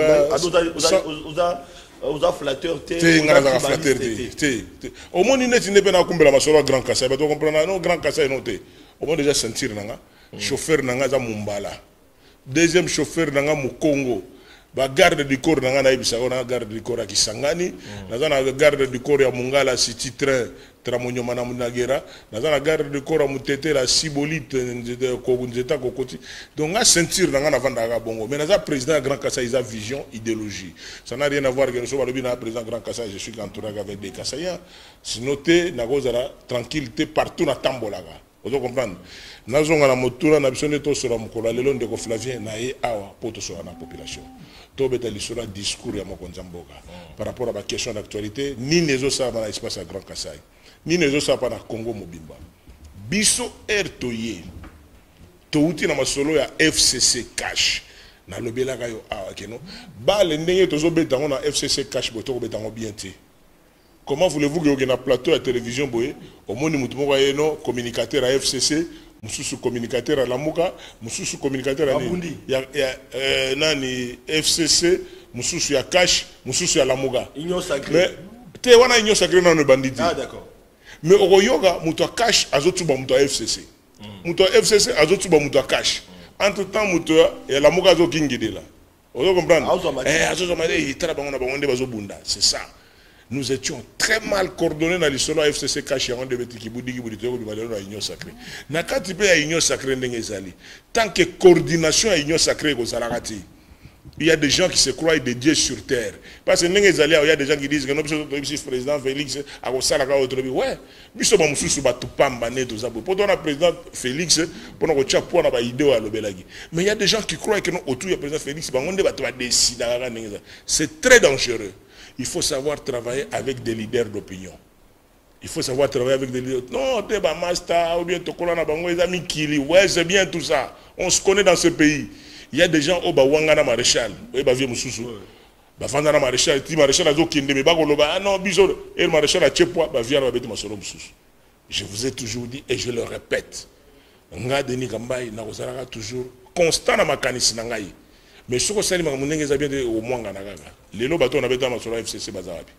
Aux flatteurs té. Té ngana flatteur té. Au moins il n'est pas na kumbela ma solo Grand Kassai, tu comprends non Grand Kassai non té. Au moins déjà sentir nanga chauffeur nanga za Mumbala. Deuxième chauffeur nanga mu Congo. Ba garde du corps na ngana ibisa ona garde du corps à Kisangani na zana garde du corps ya Mungala City Train tramonyo mana munagera naza na garde de corps mutete la sibolite ko nzeta ko koti donc nga sentir na nga na vanda ga bongo mais naza président Grand Kassai isa vision idéologie ça n'a rien à voir que nous sommes le président Grand Kassai je suis entouré avec des Kassaiens sinoté na gozala tranquillité partout na tambolaga vous comprenez nazonga na motura na bisone to sura mukola lelo ndeko Flavien na ye awa poto sura na population to betali sura discours ya mokonza mboka par rapport à la question d'actualité ni nezo sa na espace à Grand Kassai ni nezo sa pa na Congo mobimba biso ertoye to uti na masolo ya F C C cash na lobela ka yo awa keno ba le ndenge to zo betango na F C C cash boto ko betango bien te. Comment voulez-vous que vous un plateau à télévision boye au monde mutumo no communicateur à F C C mususu communicateur à Lamuka mususu communicateur à Bundi ya ya nani F C C mususu ya cash mususu ya Lamuka union sacrée mais te wana union sacrée na no banditi ah d'accord mais au yoga muto cash azotuba muto F C C muto F C C azotuba muto cash entre temps muto ya Lamuka zo kingidela vous comprenez eh azozo made itara bango na bango nde bazo bunda c'est ça. Nous étions très mal coordonnés dans l'histoire F C C caché en deux qui boudi qui boudi qui boudi dans l'union sacrée. Na kati pe ya union sacrée ndengezali. Tant que coordination à union sacrée ko salakati. Il y a des gens qui se croient des dieux sur terre. Parce que ndengezali il y a des gens qui disent que non le président Félix a ko salaka autre bi. Ouais. Biso ba mususu ba tupamba ne to zabo. Pendant le président Félix pendant ko tcha po na ba idée wa lobelagi. Mais il y a des gens qui croient que non autour du président Félix ba ngonde ba to ba décider ka ndengezali. C'est très dangereux. Il faut savoir travailler avec des leaders d'opinion. Il faut savoir travailler avec des leaders. Non, t'es pas master, ou bien Tokolana Bango, les amis Kili. Ouais, c'est bien tout ça. On se connaît dans ce pays. Il y a des gens au Bawangana Maréchal. Oui, bah, vieux Moussoussou. Bah, Fandana Maréchal, ti Maréchal a Zokinde, mais Bagoloba, ah non, Bizot, et le Maréchal a Tchepoa, bah, viens, bah, Masolo Moussoussou. Je vous ai toujours dit, et je le répète, Nga Denis Gambaye, Nakozaraka toujours constant dans ma canisse Nangaï. Mais ce que ça dit, c'est au moins les lots bateaux n'avaient pas sur la F C C Bazabi.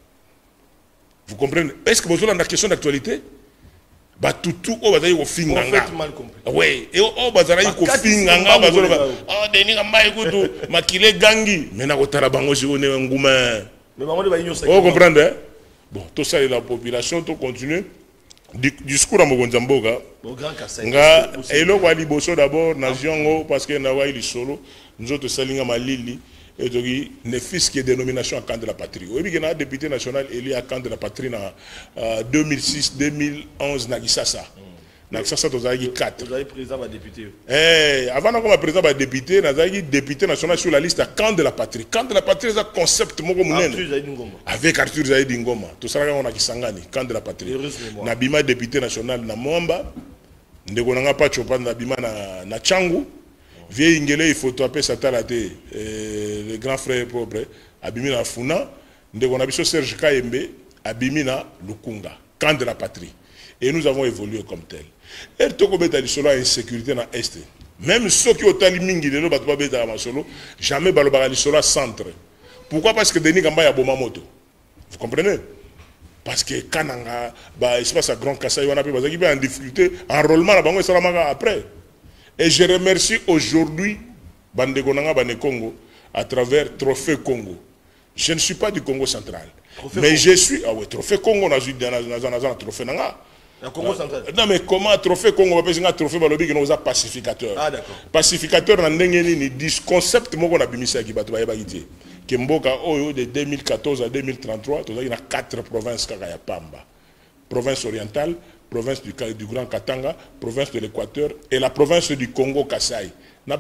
Vous comprenez? Est-ce que vous avez une question d'actualité? Bah tout tout au Bazaï au Finganga. Oui, et au Bazaï au Finganga, Bazaï. Oh, Denis Gambaye, écoute, Makile Gangi. Mais n'a pas Tarabango, je connais un gourmet. Mais maman de Baïno, vous comprenez? Bon, tout ça, la population, tout continue. Discours à Mogonzamboga. Nga, et là, Wali Bosso d'abord, Naziango, parce que Nawaï solo. Nous autres, Salinga Malili, et donc, ne fils qui est dénomination à camp de la patrie. Oui, il y a un député national élu à camp de la patrie en deux mille six deux mille onze, Nagisasa. Nagisasa, vous avez quatre. Vous avez président de député. Eh, avant d'avoir président de député, nous avons député national sur la liste à camp de la patrie. Camp de la patrie, c'est un concept avec Arthur Zaïdi Ngoma. Tout ça, on a Kisangani, camp de la patrie. Nabima député national na Mwamba, Ndegonanga Pachopa Nabima na Changu. Vieille Ingele, il faut taper sa talate, le grand frère propre, Abimina Funa, on a vu Serge Kayembe, Abimina Lukunga, camp de la patrie. Et nous avons évolué comme tel. Et tout comme état solo insécurité dans l'Est. Même ceux qui ont tali mingi de l'eau, jamais balobara solo centre. Pourquoi? Parce que Denis Gamba y a Bomamoto. Vous comprenez? Parce que Kananga, bah, espace à Grand Kassai, on a pu en difficulté, enrôlement à Bango et Salamaga après. Et je remercie aujourd'hui Bande Gonanga Bande Congo à travers Trophée Congo. Je ne suis pas du Congo central. Trophée mais Congo. Je suis. Ah oui, Trophée Congo, on a eu un trophée Nanga. Le Congo central. Non, mais comment Trophée Congo, on va faire un trophée Balobi qui nous a pacificateur. Ah d'accord. Pacificateur, on a un concept qu'on a mis ça qui va te bagiter. Kemboka Oyo de deux mille quatorze à deux mille trente-trois, il y a quatre provinces qui sont Pamba. Province orientale, province du, du Grand Katanga, province de l'Équateur et la province du Congo Kassai. La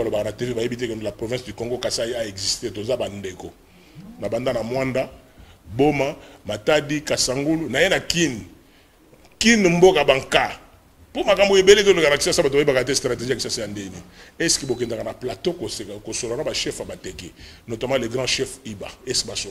province du Congo Kassai a existé. Bandeko. Na banda na Mwanda, Boma, Matadi, Kasangulu, na yena Kin. Kin Mboka Banka. Pour ma campagne, il y a des galaxies qui sont stratégiques. Est-ce qu'il y a un plateau qui est chef Abateki, notamment le grand chef Iba? Est-ce que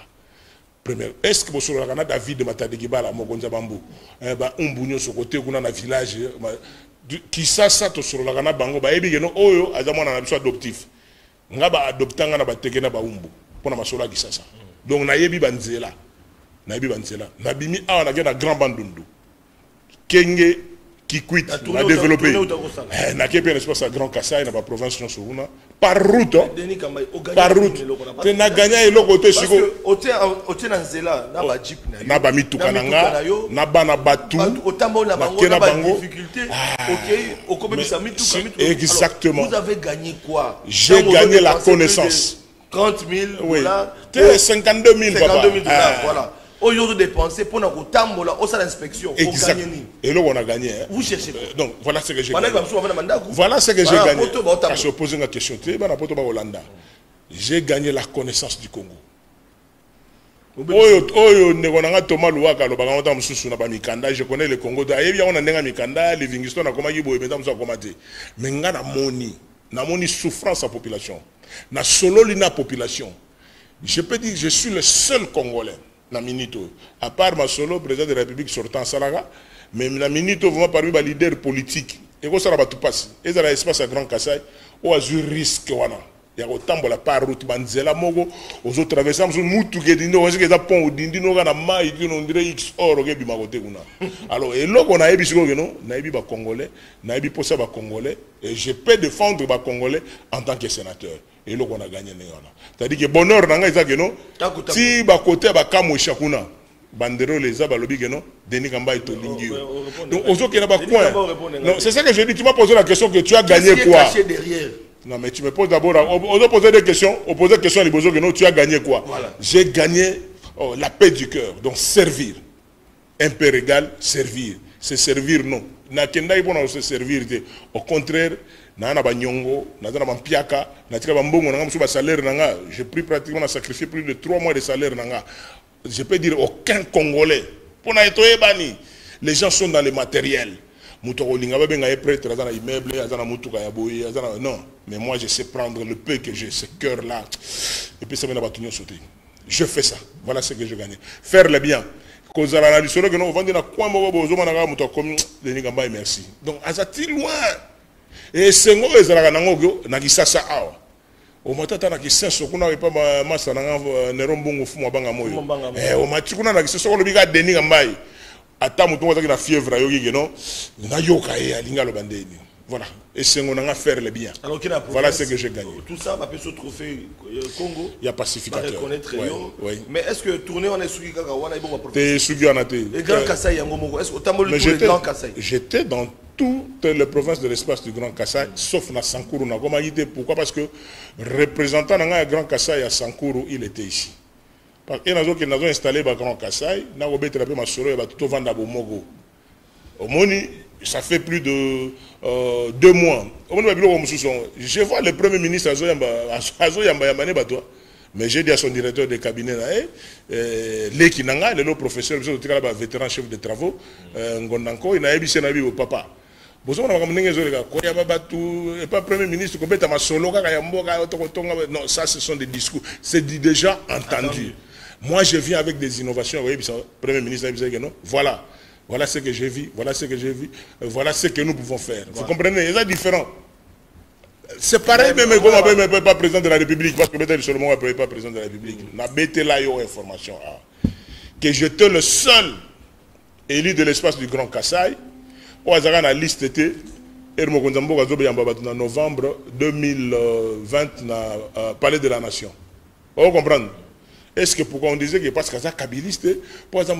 Est-ce que vous avez David de Matadigiba, la Mogonza Bambou, un bougnon sur côté, on a un village qui ça, ça, sur la Gana Bango, bah, et bien, oh, à un adoptif. On a adopté un abateke na baumbu pour la masola qui ça. Donc, on a yebi banzela. Na yebi banzela. Na bimi a on a un grand bandundu. Kenge qui quitte, on a développé. On a un espace à Grand Kassai, dans la province de Souna. Par route, par route. Tu as gagné le côté sur le. Parce que tu as Nzela, tu as Jeep, tu as Bamitou Kananga, tu as Banabatou, tu as difficulté. Exactement. Vous avez gagné quoi? J'ai gagné la connaissance. trente mille dollars. cinquante-deux mille dollars, voilà. Aujourd'hui dépensé pour nous tambola au sein d'inspection. Exact. Et là on a gagné. Hein. Vous cherchez. Euh, donc voilà ce que j'ai gagné. Voilà ce que j'ai gagné. Parce que je pose une question. Tu es dans la Hollande. J'ai gagné la connaissance du Congo. Oyo oyo nekonanga Thomas Louaka lo bangata mususu na ba mikanda. Je connais le Congo. Ayebi on a ndenga mikanda, Livingstone na koma yibo ebenda musa komate. Mais nga na moni, na moni souffrance à population. Na solo lina population. Je peux dire que je suis le seul Congolais. Na minito à part ma solo président de la République sortant Salaga mais na minito vraiment parmi les leaders politiques et ko sala batu passe et dans l'espace à Grand Kassai o azu risque wana ya ko tambola par route banzela moko ozo traverser musu mutu ke dindo ko sike za pont dindi no kana mai ki no ndire x oro ke bima kote kuna alors et loko na yebi siko ke no na yebi ba congolais na yebi posa ba congolais et je peux défendre ba congolais en tant que sénateur. Et là, on a gagné. C'est-à-dire que bonheur, si ba côté ba kamo shakuna, bandero les a balobi que non, Denis Kamba est au lingi. Donc, aux qui n'a pas coin. Non, c'est ça que je dis. Tu m'as posé la question que tu as gagné quoi? Non, mais tu me poses d'abord. On doit poser des questions. On pose des questions à l'Ibozo que non, tu as gagné quoi? J'ai gagné oh, la paix du cœur. Donc, servir. Impair égal, servir. C'est servir, non. Na kenda ipo na se servir. Au contraire, na na banyongo na na bampiaka na tika bambongo na ngamusu ba salaire nanga j'ai pris pratiquement à sacrifier plus de trois mois de salaire nanga. Je peux dire aucun Congolais pour na etoye bani les gens sont dans le matériel mutoko linga ba benga prêtre azana immeuble azana mutuka ya boye azana non mais moi je sais prendre le peu que j'ai ce cœur là et puis ça mena batunyo sauter je fais ça voilà ce que je gagne faire le bien kozala na lisolo que non vendre na kwa moko bozo mananga mutoko comme Denis Kamba merci donc azati loin. Et c'est ngo ezalaka nango na kisasa awa o matata na kisenso kuna epa masa na nerombongo fumo banga moyo eh o matikuna na kisenso ko lobika Denis Kamba ata mutu ngozaki na fièvre ayoki ke non na yoka e alinga lo bandeni voilà et c'est ngo na faire le bien alors voilà ce que j'ai gagné tout ça va ce trophée Congo il y a pacificateur reconnaître ouais, yo ouais. Mais est-ce que tourner on est suki kaka wana ibo professeur te suki on a te et Grand Kassai yango moko est-ce que tamoli tout le Grand Kassai j'étais dans toutes les provinces de l'espace du Grand Kassai, sauf na Sankuru. Pourquoi? Parce que le représentant de Grand Kassai à Sankuru, il était ici. Parce que nous avons installé le Grand Kassai, nous avons installé ma solo et tout vendre à Bomogo. Au Moni, ça fait plus de euh, deux mois. Je vois le Premier ministre Azo Yamba Yamane Batoa. Mais j'ai dit à son directeur de cabinet, euh, Leki Nanga, le professeur, le vétéran chef de travaux, Ngondanko, il a dit au papa. Pas Premier ministre, non, ça ce sont des discours, c'est déjà entendu. Moi je viens avec des innovations, vous voyez, Premier ministre, non, voilà, voilà ce que j'ai vu, voilà ce que j'ai vu, voilà ce que nous pouvons faire. Vous comprenez, c'est différent. C'est pareil, même quand on ne peut pas président de la République, parce que peut-être seulement on ne peut pas président de la République. On a bêté là, il y a information. Que j'étais le seul élu de l'espace du Grand Kassai. On a la liste était en novembre deux mille vingt dans le Palais de la Nation. Vous comprenez? Est-ce que pourquoi on disait que parce que ça kabiliste, pour exemple,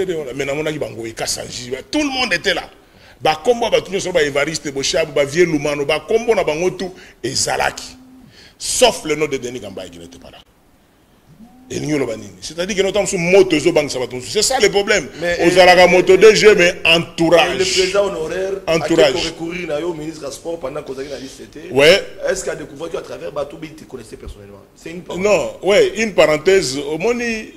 tout le monde était là. Ba kombo batunyo so ba Evariste Boshabu ba Vieux Lumano ba kombo na bango tout ezalaki sauf le nom de Denis Kamba qui n'était pas là. Et nous c'est-à-dire que nous sommes sur moto zo bank sabaton. C'est ça le problème. Aux Alaga moto D G mais entourage. Le président honoraire entourage. A recourir na yo ministre des sports pendant qu'on a la liste. Ouais. Est-ce qu'il a découvert qu'à travers Batoubi tu connaissais personnellement? C'est une parenthèse. Non, ouais, une parenthèse au moni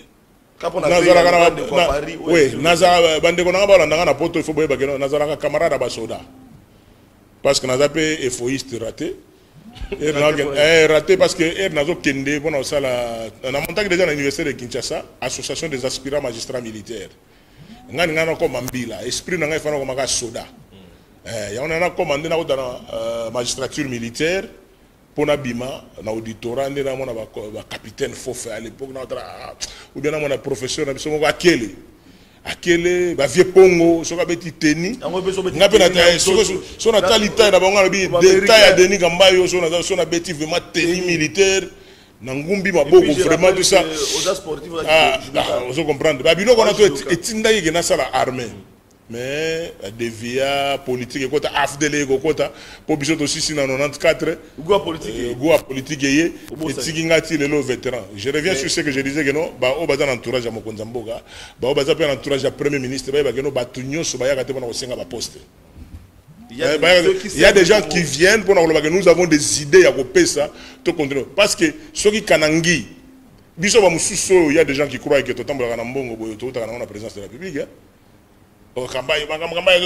oui, Nazara bande kona ba landa na poto il faut boye ba keno Nazara ka camarade ba soda. Parce que Nazara est fauiste raté. Et raté parce que er nazo kende bona sala na montagne déjà à l'université de Kinshasa, association des aspirants magistrats militaires. Ngani ngana ko mambila, esprit na ngai fana ko maka soda. Eh, ya on a commandé na dans magistrature militaire. Pour Nabima, na auditorat, on a un capitaine Fofé à l'époque, ou bien on a un professeur, on a un akele ba vieux pongo soka beti teni ngape na ta so na talita na bango na bi détail ya Denis Kambayo so na so na beti vraiment tenue militaire na ngumbi maboko vraiment tout ça ah vous comprenez ba biloko na to etinda yeke na sala armée mais devia politique kota afdele ko kota po biso to sisi na quatre-vingt-quatorze goa politique goa politique yé etiki ngati lelo vétéran je reviens sur ce que je disais que non ba o bazana entourage ya mokonza mboka ba o bazana pe entourage ya premier ministre ba ba que no batunyo so ba ya kate pona ko senga ba poste. Il y a des gens qui viennent pour nous que nous avons des idées à couper ça tout continuer parce que ceux qui kanangi biso ba mususo il y a des gens qui croient que tout temps na mbongo boyo tout temps na la présidence de la République hein. Oh, Kambaye, Kambaye,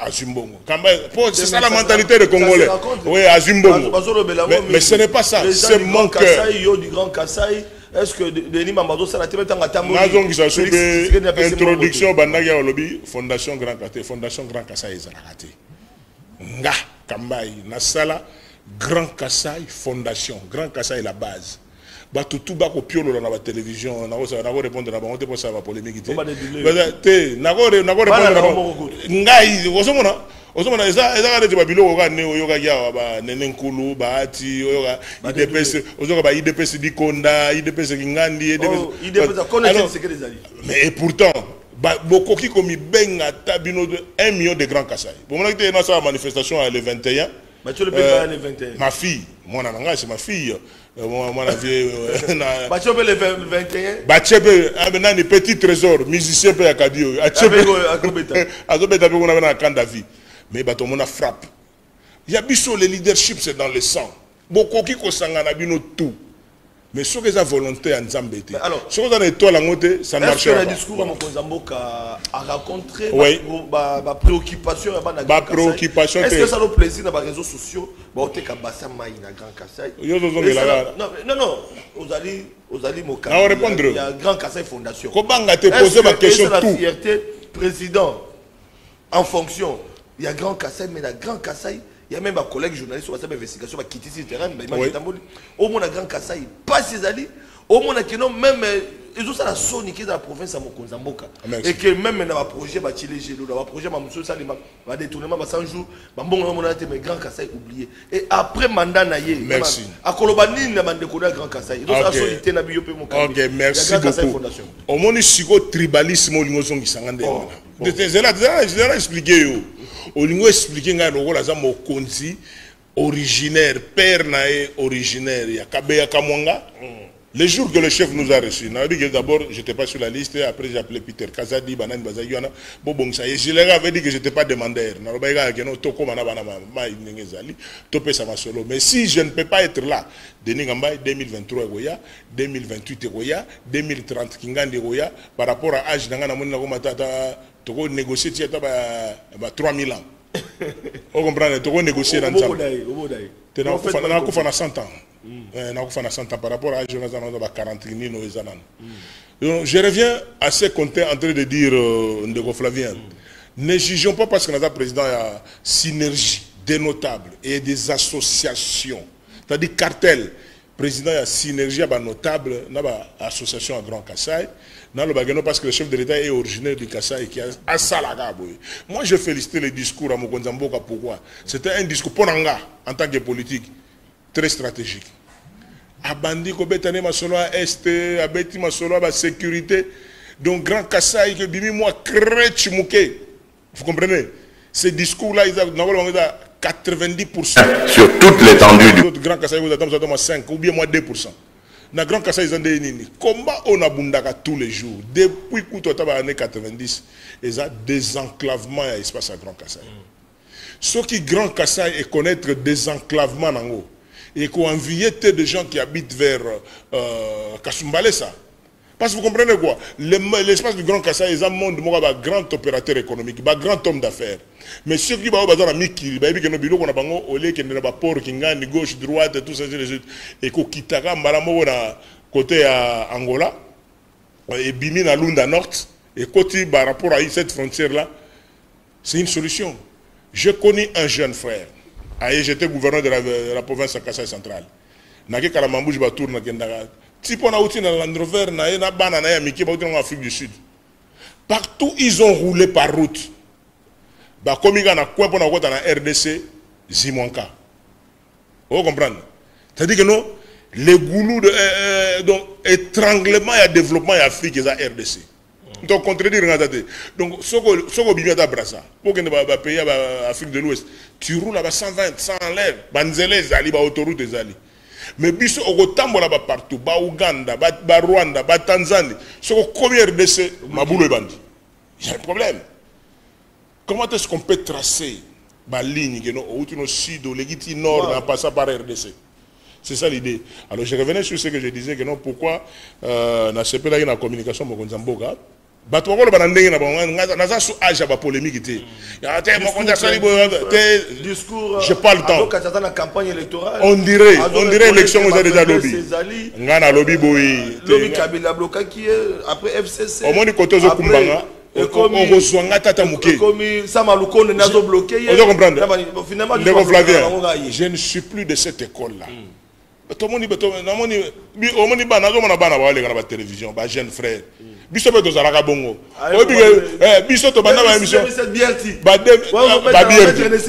c'est ça la mentalité des Congolais. Oui, Azumbongo. Mais, mais ce n'est pas ça. C'est mon cœur. Est-ce que Denis Mamado, ça l'a été en attendant? Introduction, Bandagia Olobi, Fondation Grand Kassai, Fondation Grand Kassai, Zaragate. Nga, Kambaye, Nasala, Grand Kassai, Fondation. Grand Kassai, la base. Bato tout bas au piolo dans la télévision, n'a pas répondre à la honte pour ça va polémique. Té, n'a pas répondre à la ngai, osomona, osomona eza eza ka de babilo ko ka ne oyoka ya ba nenenkulu ba ati oyoka I D P S, ozoka ba I D P S di konda, I D P S ngandi, I D P S. I D P S connaît ce que les alliés. Mais pourtant beaucoup qui comme benga tabino de un million de Grand Kassai. Pour moi était dans sa manifestation le vingt et un. Mais tu le peux pas le vingt et un. Ma fille, moi nanga c'est ma fille. Moi, moi, la vie. Bachebe le vingt et un. Bachebe, maintenant, les petits trésors, musiciens, peut y accadir. Azobeta, on a un camp d'avis. Mais bateau, on a frappe. Il y a biso, le leadership, c'est dans le sang. Beaucoup qui kosangana bino tout. Mais ce que ça volonté en Zambété. Alors, ce que ça étoile en côté, ça ne marche pas. Est-ce que le discours à Mokonzamboka a rencontré ma préoccupation? Ma préoccupation. Est-ce que ça nous plaisir dans les réseaux sociaux? Bon, tu es Kabassa Maï, na Grand Kassai. Non, non, vous allez, vous allez Moka. Il y a Grand Kassai Fondation. Comment tu posé ma question? La fierté, président, en fonction. Il y a Grand Kassai, mais la Grand Kassai. Il y a même un collègue journaliste qui a fait une investigation qui a quitté ce terrain. Au moins, Grand Kassai, pas ses alliés. Au moins, même ils ont ça la sonne qui est dans la province de Mokonzamboka. Et que même dans le projet, dans le projet, dans le détournement, dans le jours, mais Grand Kassai oublié. Et après mandat, merci. À Kolobani, il y a Grand Kassai. Ok, merci beaucoup. Au moins, il y a un tribalisme qui s'est expliqué. Au lingo expliqué nga no la za mokonzi originaire père nae originaire ya Kabeya Kamwanga. Le jour que le chef nous a reçus, d'abord j'étais pas sur la liste, après j'ai appelé Peter Kazadi Banan Bazayana Bobong ça je leur avais dit que j'étais pas demandeur. Na ba ga no toko mana bana ma ngezali topé ça ma solo. Mais si je ne peux pas être là, Denis Kambaye deux mille vingt-trois goya, deux mille vingt-huit goya, deux mille trente kingandi goya par rapport à âge d'anga na mona ko matata toko négocier ti ata ba trois mille ans. On comprend toko négocier dans ça. Tu n'as pas cent ans. Mmh. cent ans par rapport à Jonathan quarante mille. Je reviens à ce qu'on est en train de dire euh, Ndeko Flavien. Mmh. Ne jugeons pas parce que notre président a synergie des notables et des associations. C'est-à-dire cartel. Président a synergie à notable, dans l'association à Grand Kassai. Dans le bagano parce que le chef de l'État est originaire du Kassai qui a Salaga. Moi je félicite le discours à Mokonzamboka. Pourquoi? C'était un discours pour Nanga en tant que politique très stratégique. Abandi ko betane masolo à est, abeti masolo à sécurité. Donc Grand Kassai que bimi moi crèche mouké. Vous comprenez? Ces discours-là ils ont quatre-vingt-dix pour cent sur toute l'étendue du Grand Kassai vous attendez cinq ou bien moins deux pour cent. Na Grand Kassai ils ont des nini. Combat on a bundaka tous les jours depuis les années quatre-vingt-dix. Ils ont des enclavements à espace à Grand Kassai. Ceux qui Grand Kassai et connaître des enclavements nango et qu'on enviait des gens qui habitent vers euh, Kassumbale ça. Parce que vous comprenez quoi? L'espace du Grand Kassai, ils ont un monde, un grand opérateur économique, un grand homme d'affaires. Mais ceux qui ont besoin de Miki, ils ont besoin de bureau, au lieu qu'il y ait un port qui gagne gauche, droite, et tout ça, et qu'on quitte à côté à Angola, et Bimi à Lunda Nord, et côté par rapport à cette frontière-là, c'est une solution. Je connais un jeune frère, j'étais gouverneur de la, de la province de Kassai centrale. Nake Kalamambou, je tourne à Kendara. Si on a outil dans Land Rover, na na banana ya miki ba en Afrique du Sud. Partout ils ont roulé par route. Bah comme il y a un coin pour la R D C, Zimonka. Vous comprenez? C'est-à-dire que non, les goulous de euh, donc étranglement et développement en Afrique, c'est la R D C. Donc contredire donc ce que ce que bien d'Abrasa pour que ne pays Afrique de l'Ouest, tu roules là-bas cent vingt, cent lèvres, banzele zali, ba autoroute zali. Mais biso au tambo là-bas partout, ba Ouganda, ba, ba Rwanda, ba Tanzanie, ce que combien R D C maboulou bandi. Il y a un problème. Comment est-ce qu'on peut tracer la ligne qui est au sud, au Légiti nord, en passant par R D C? C'est ça l'idée. Alors je revenais sur ce que je disais, que non, pourquoi euh, dans ce pays-là, il y a une communication, mais discours, je parle le temps. On dirait, on dirait l'élection vous avez déjà lobby. Ngana lobby boy. Lobby Kabila bloqué qui est après F C C. Au moins côté zo kumbanga. On reçoit ngata tamuke. Comme Samaluko ne n'a pas bloqué. On comprendre. Finalement, je ne suis plus de cette école là. Tout le monde dit, au monde dit, la télévision, les jeunes frères. Biso be dozala ka bongo. Obi eh biso to banda ba émission. Ba de ba bierti. Je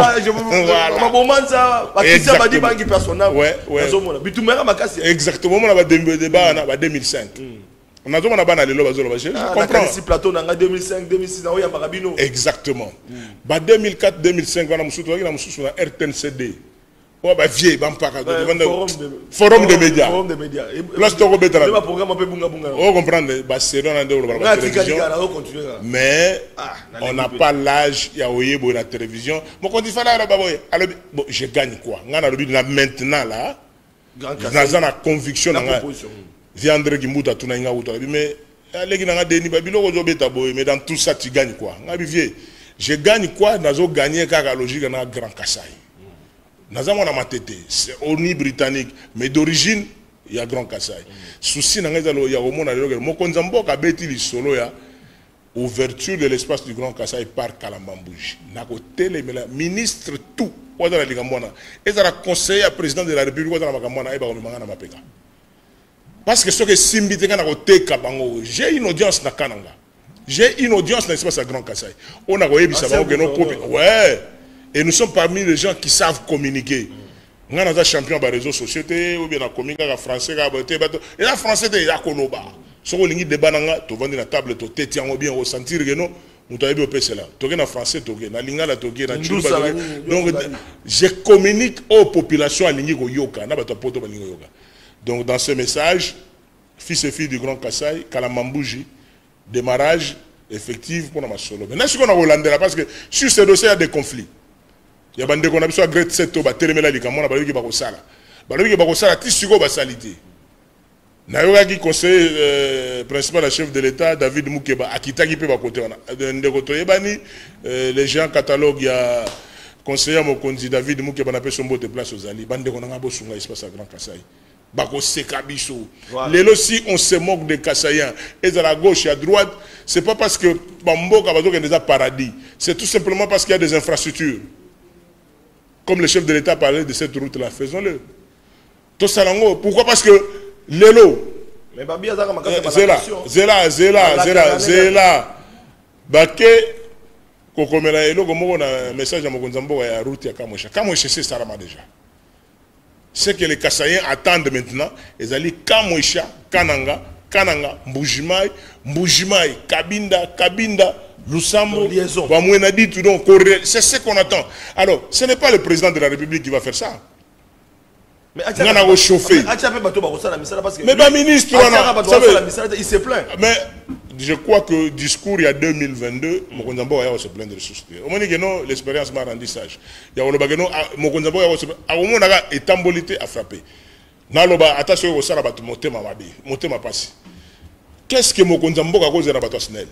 ma bomanza ba kisa ba di bangi personnel. Ouais, ouais. Bitumera makasi. Exactement, on a débat na ba deux mille cinq. On a demandé bana lelo bazolo ba je comprends. Si plateau na deux mille cinq deux mille six na oya bakabino. Exactement. Ba deux mille quatre deux mille cinq wana musutu na musutu na R T N C D. Oh bah vieux, bah mpaka. Forum de médias. Forum de médias. Place de Robert. Le programme un peu bunga bunga. On comprend, bah c'est dans la télévision. Mais on n'a pas l'âge, il y a oué pour la télévision. Mon quand il fallait là, bah bon, je gagne quoi? On a le but maintenant là. Dans la conviction, viandre qui mouta tout n'inga outa. Mais les gens ont des niveaux, bilo ozo beta boy. Mais dans tout ça, tu gagnes quoi? On a vieux. Je gagne quoi? Nazo gagner car la logique dans Grand Kassai. Nous avons ma tête, c'est Oni britannique, mais d'origine, il y a Grand Kassai. Souci, il y a au monde, mon konzambo a bêti le solo, ouverture de l'espace du Grand Kassai par Kalambambouji. N'a côté les ministres tout, ou dans la Ligue Mona, et dans la conseiller à président de la République, ou dans la Mona, et dans le Mapeka. Parce que ce que Simbite n'a côté Kabango, j'ai une audience na Kananga, j'ai une audience dans l'espace à Grand Kassai. On a voyé ça, ouais. Et nous sommes parmi les gens qui savent communiquer. Nous sommes champions des réseaux sociaux, ou bien la communication en français, et la français, il y a Konoba. Si vous avez des bananga, tu vas dans la table, tu te ou bien ressentir que non, nous t'avons fait cela. Tu es en français, tu es en lingala, tu es en chinois. Donc, je communique aux populations à l'ingiko yoka. Donc, dans ce message, fils et filles du Grand Kassai, Kalambambouji, démarrage effectif pour la solo. Maintenant, ce qu'on a hollandais là, parce que sur ce dossier, il y a des conflits. Il y a des gens qui ont besoin de grade sept, ba telemela likamona ba lobi ba ko sala. Ba lobi ba ko sala ti siko ba salité. Na yoga ki conseiller principal à chef de l'État David Moukeba akitaki pe ba côté wana. Ndeko to yebani les gens catalogue il y a conseiller Mokonzi David Moukeba na pe sombo de place aux Ali. Bande ko nga bo sunga espace à Grand Kassai. Ba ko seka biso. Lelo si on se moque des Kassaïens et à la gauche et à droite, c'est pas parce que Bamboka bazo est déjà paradis. C'est tout simplement parce qu'il y a des infrastructures. Comme le chef de l'État parlait de cette route-là, faisons-le. Tout ça, pourquoi? Parce que l'élo. Mais Babi Azara m'a cassé Zéla, Zéla, Zéla, Zéla, Zéla. Baké, Kokomela Elo, comme on a un message à Mokonzambo et à route à Kamoucha. Kamoucha, c'est Sarama déjà. Ce que les Kassaïens attendent maintenant, ils allaient Kamoucha, Kananga, Kananga, Mbujimai, Mbujimai, Kabinda, Kabinda. Lusambo, c'est ce qu'on attend. Alors, ce n'est pas le président de la République qui va faire ça. Mais on a chauffé. Mais le ministre, il se plaint. Mais je crois que le discours il y a deux mille vingt-deux, Mokonzambo va se plaindre de ce sujet. Au moins, l'expérience m'a rendu sage. Il y a Mokonzambo va se plaindre. Au moins, il y a étambolité à frapper. Attention, il y a monté ma passe. Qu'est-ce que Mokonzambo a causé dans la Snell?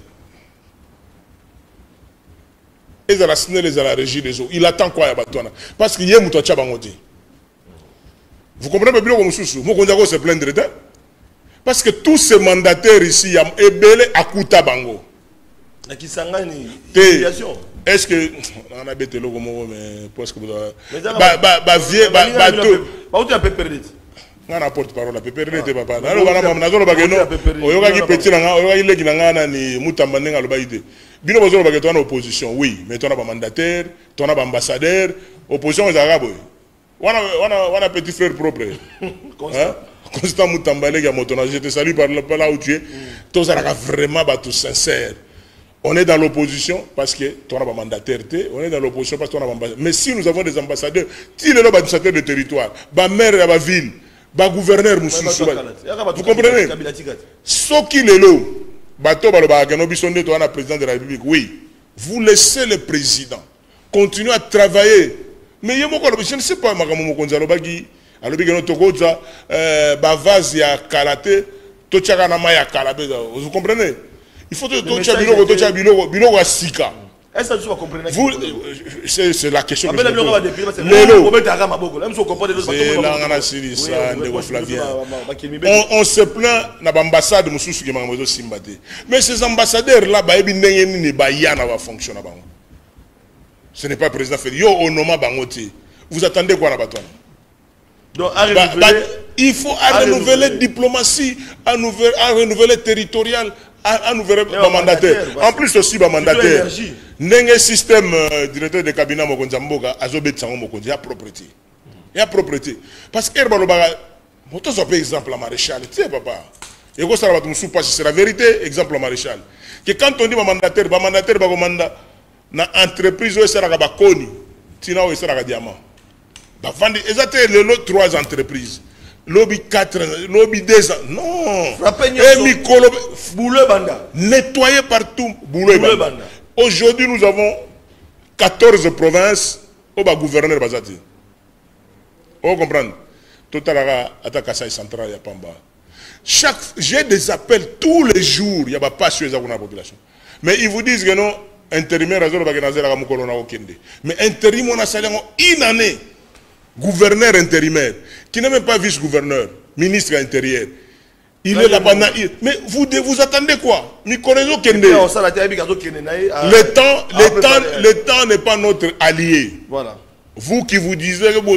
Et à la Snell, et à la régie des eaux. Il attend quoi à Batouana? Parce qu'il y a un Moutouacha Bangote. Vous comprenez bien comment Moussoussou Mokonzambo se plaindre de. Parce que tous ces mandataires ici, il y a Ebele Akuta Bango. Est-ce que. On a bêté le mot, mais parce que. Bah, bah, bah, vieux, bah, bah, tout. Bah, où tu as perdu? ngana porte parole P P R D te papa na lo bana mamna zo lo bageno oyoka ki petit na nga oyoka ile kina ngana ni mutamba nenga lo baide bino bozo lo bageto na opposition oui mais ton a ba mandataire ton a ba ambassadeur opposition za rabo wana wana wana petit frère propre hein constant mutamba les gars motona je te salue par là où tu es tous a vraiment ba tout sincère. On est dans l'opposition parce que ton a ba mandataire te, on est dans l'opposition parce que ton a ba ambassadeur. Mais si nous avons des ambassadeurs, si les ambassadeurs de territoire, ba maire ya ba ville ba gouverneur mususu vous comprenez ce qu'il est là bato balo ba gano bisonde to na président de la République oui vous laissez le président continuer à travailler mais yemo ko je ne sais pas makamo mokonza lo bagi alobi gano tokoza euh ba vase ya karaté to chaka na maya kalabe vous comprenez il faut to chaka biloko to chaka biloko biloko asika. Est-ce que tu vas comprendre? C'est la question que je me pose. On se plaint dans l'ambassade, mais ces ambassadeurs-là, ce n'est pas le président Félix. Vous attendez quoi là-bas? Donc, il faut renouveler la diplomatie, à renouveler le territorial, à renouveler le mandataire. En plus aussi, le mandataire. N'engé système euh, directeur de cabinet mokonza mboka azobet sango mokonza ya propriété. Ya propriété. Parce que erba lobaga moto so par exemple la maréchal, tu sais papa. Et ko sala batu musu pas c'est la vérité exemple la maréchal. Que quand on dit mandataire, ba mandataire ba komanda na entreprise o sala ba koni, tina o sala diamant. Ba vendre exactement les trois entreprises. Lobby quatre, lobby deux ans. Non. Et Mikolo boule banda. Nettoyer partout boule banda. Aujourd'hui, nous avons quatorze provinces où le gouverneur Bazati. Vous comprenez? Total à Kassai central, il y a Pamba. Chaque, j'ai des appels tous les jours, il n'y a pas sur la population. Mais ils vous disent que non, intérimaire, mais intérim, on a salaire une année. Gouverneur intérimaire, qui n'est même pas vice-gouverneur, ministre intérieur. Il est là-bas. Mais vous, vous attendez quoi? Le temps, le temps, le temps n'est pas notre allié. Voilà. Vous qui vous disiez que vous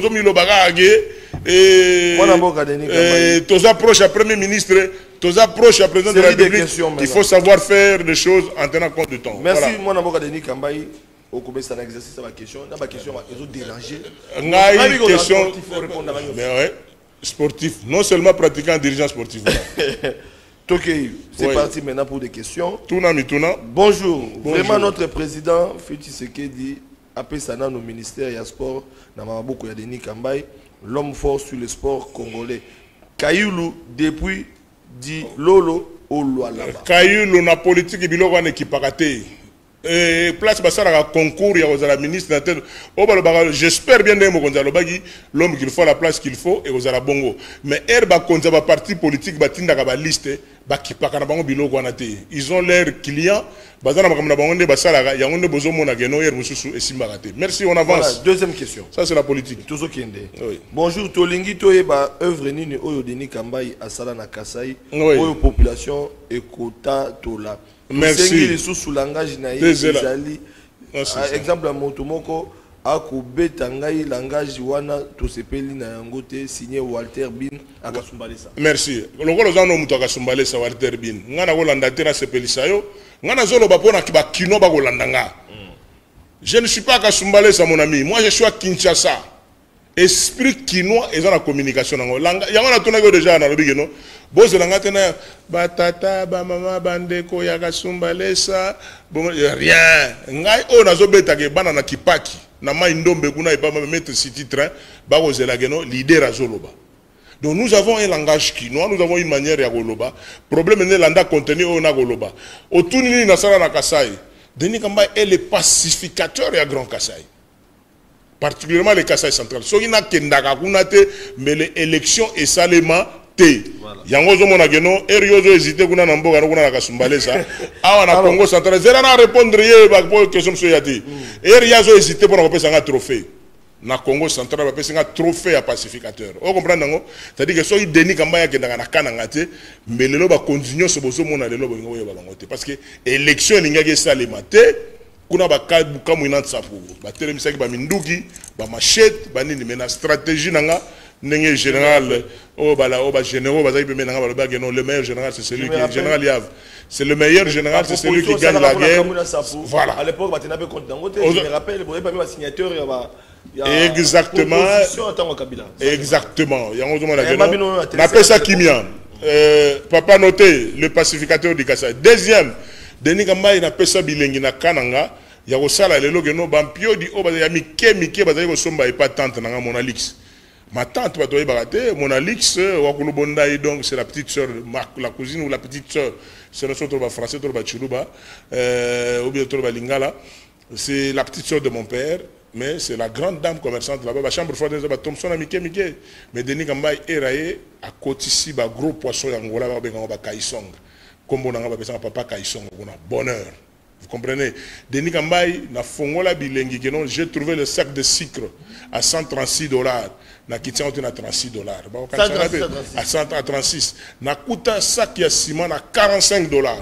avez tous approches à Premier ministre, tous approches à Président de la République, il faut savoir faire des choses en tenant compte du temps. Merci, mon avocat Denis Kambaï. Au commence à l'exercice de ma question. Dans ma question, ils ont dérangé. Une question. Mais ouais. Sportif, non seulement pratiquant dirigeant sportif. Ok, c'est oui. Parti maintenant pour des questions. Touna, mi, touna. Bonjour. Bonjour. Vraiment, notre président, Félix Tshisekedi, appelle ça dans nos ministères, il y a sport, dans Maboko, il y a Denis Kambaï, l'homme fort sur le sport congolais. Kayoulou, depuis, dit Lolo, au Lualaba. Kayoulou, la politique, il y a une équipe à et place basara concours il y a la ministre j'espère bien l'homme qu'il faut la place qu'il faut et aux la bongo mais herba konza ba parti politique batinda ka ba liste ba kipaka na bango biloko wana te ils ont leurs clients bazana makamna bango nde basala ya ngonde bozo mona geno yer mususu esimbaka te. Merci, on avance. Voilà, deuxième question. Ça c'est la politique. Tozo kende. Oui. Bonjour tolingi toyeba œuvre nini oyo Denis Kambaï asala na Kasai oyo population ekota tola. Merci. Sous langage na izali. Exemple à Motomoko akubeta ngai langage wana tosepeli na yango te signé Walter Bin akasumbalesa. Merci. Lokolo zano muto akasumbalesa Walter Bin. Ngana kolanda te na sepelisa yo. Ngana zolo bapona ki ba kino ba kolanda nga. Je ne suis pas akasumbalesa mon ami. Moi je suis à Kinshasa. Esprit quinois et dans la communication nango. Yango na tuna go déjà na lobi no. Boze langa tena batata ba mama bandeko ya kasumbalesa rien. Ngai o nazo beta ke bana na kipaki. Na mai ndombe kuna ipa mettre city train ba ko zela geno leader azoloba. Donc nous avons un langage quinois, nous avons une manière ya goloba. Problème n'est landa contenu o na goloba. Otuni na sala na Kasai. Denis Kambaï est le pacificateur ya Grand Kasai. Particulièrement les Kasai central. So ina kendaka kuna te mais les élections et salema te. Yango zo mona geno eriozo hésiter kuna na mboka kuna na kasumbalesa. Awa na Congo central. Zela na répondre ye ba pour question so yati. Eriozo hésiter pour na kopesa nga trophée. Na Congo central ba pesa nga trophée à pacificateur. On comprend nango? C'est-à-dire que so i Denis Kambaï kendaka na kananga te mais lelo ba continuer so bozo mona lelo bo ngoye ba bango te parce que élection ningaki salema te. Kuna ba kamu inantsa pour ba telemisaki ba minduki ba machette ba nini mais na stratégie nanga N'est général, oh bah oh bah généraux, bah non, le meilleur général c'est celui qui est général Yav. C'est le meilleur général, c'est celui qui gagne la guerre. Voilà. À l'époque, bah tu n'avais pas compte d'angote. Je me rappelle, vous avez pas mis ma signature, il y a. Exactement. Exactement. Il y a un autre monde on appelle ça Kimia. Papa noté le pacificateur du Kassa. Deuxième, Denis Kamba il appelle ça bilingue na Kananga. Il y a aussi la lelo geno bampio di oba ya mike mike bazali ko somba et pas tante na Monalix. Ma tante va doyer baraté Monalix wakulu bonda donc c'est la petite sœur la cousine ou la petite sœur c'est notre autre français trop ba chuluba euh ou bien trop ba lingala. C'est la petite sœur de mon père. Mais c'est la grande dame commerçante là-bas. La chambre froide, c'est Thompson, Mike, Mike. Mais Denis Kambay est raillé à côté ici, un gros poisson, Angola, va Kaisong. Comme on a besoin de papa Kaisong, on a bonheur. Vous comprenez? Denis Kambay, na Fongola Bilengi, j'ai trouvé le sac de sucre à cent trente-six dollars. Na Kitchen, on a trente-six dollars. À cent trente-six. Na Kuta, sac qui a ciment à quarante-cinq dollars.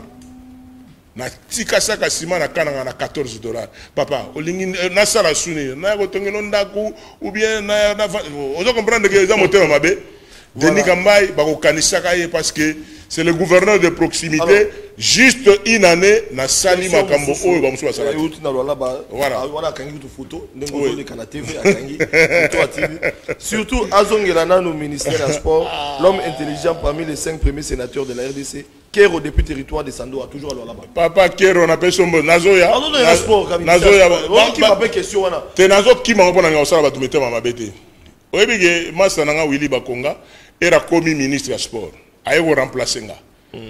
Na tika saka sima na kananga na quatorze dollars. Papa, olingi na sala suni, na gotongi ndaku ou bien na na ozo comprendre que ça moteur mabe. Denis Kambay ba ko kanisaka ye parce que c'est le gouverneur de proximité. Alors, juste une année na sali makambo oyo ba musu basala. Voilà. Voilà kangi tu photo, ndengo de kana T V akangi photo à T V. Surtout azongela na no ministère des sports, l'homme intelligent parmi les cinq premiers sénateurs de la R D C. Kero depuis territoire de Sando a toujours alors là-bas. Papa Kero on appelle son Nazoya. Ah non non, il y a un sport comme Nazoya. Qui m'appelle question là. T'es Nazo qui m'a répondu à ça ba tu mettais ma bête. Oyebi ke masa nanga Willy Bakonga era commis ministre du sport. Aye ko remplacer nga.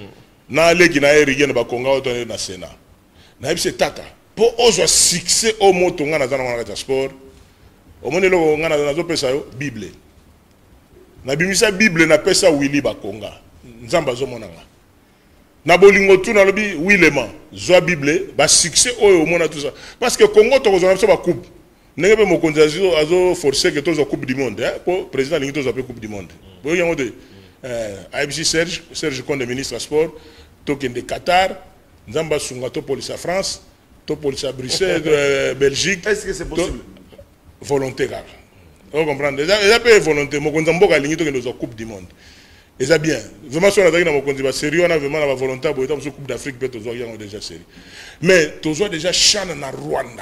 Na leki na erigene Bakonga auto na Sénat. Na yebise tata. Po ozo succès au moto nga na zana na sport. Omone lo nga na nazo pesa yo Bible. Na bimisa Bible na pesa Willy Bakonga. Nzamba zo monanga. Na bolingo tout na lobi Willema zo Bible ba succès oyo mona tout ça parce que Congo to kozana ba coupe nenge mo konzazo azo forcer que tozo coupe du monde hein pour président lingi tozo coupe du monde bo yango de euh A B C Serge Serge Konde ministre des sports token de Qatar nzamba sunga to police à France to police à Bruxelles Belgique. Est-ce que c'est possible? Volonté car on comprend déjà déjà pas volonté mo konzamboka lingi token tozo coupe du monde. Et ça bien. Vraiment, si on a dit que c'est sérieux, on a vraiment la volonté pour la Coupe d'Afrique, peut-être déjà série. Mais tu as déjà Chan na Rwanda.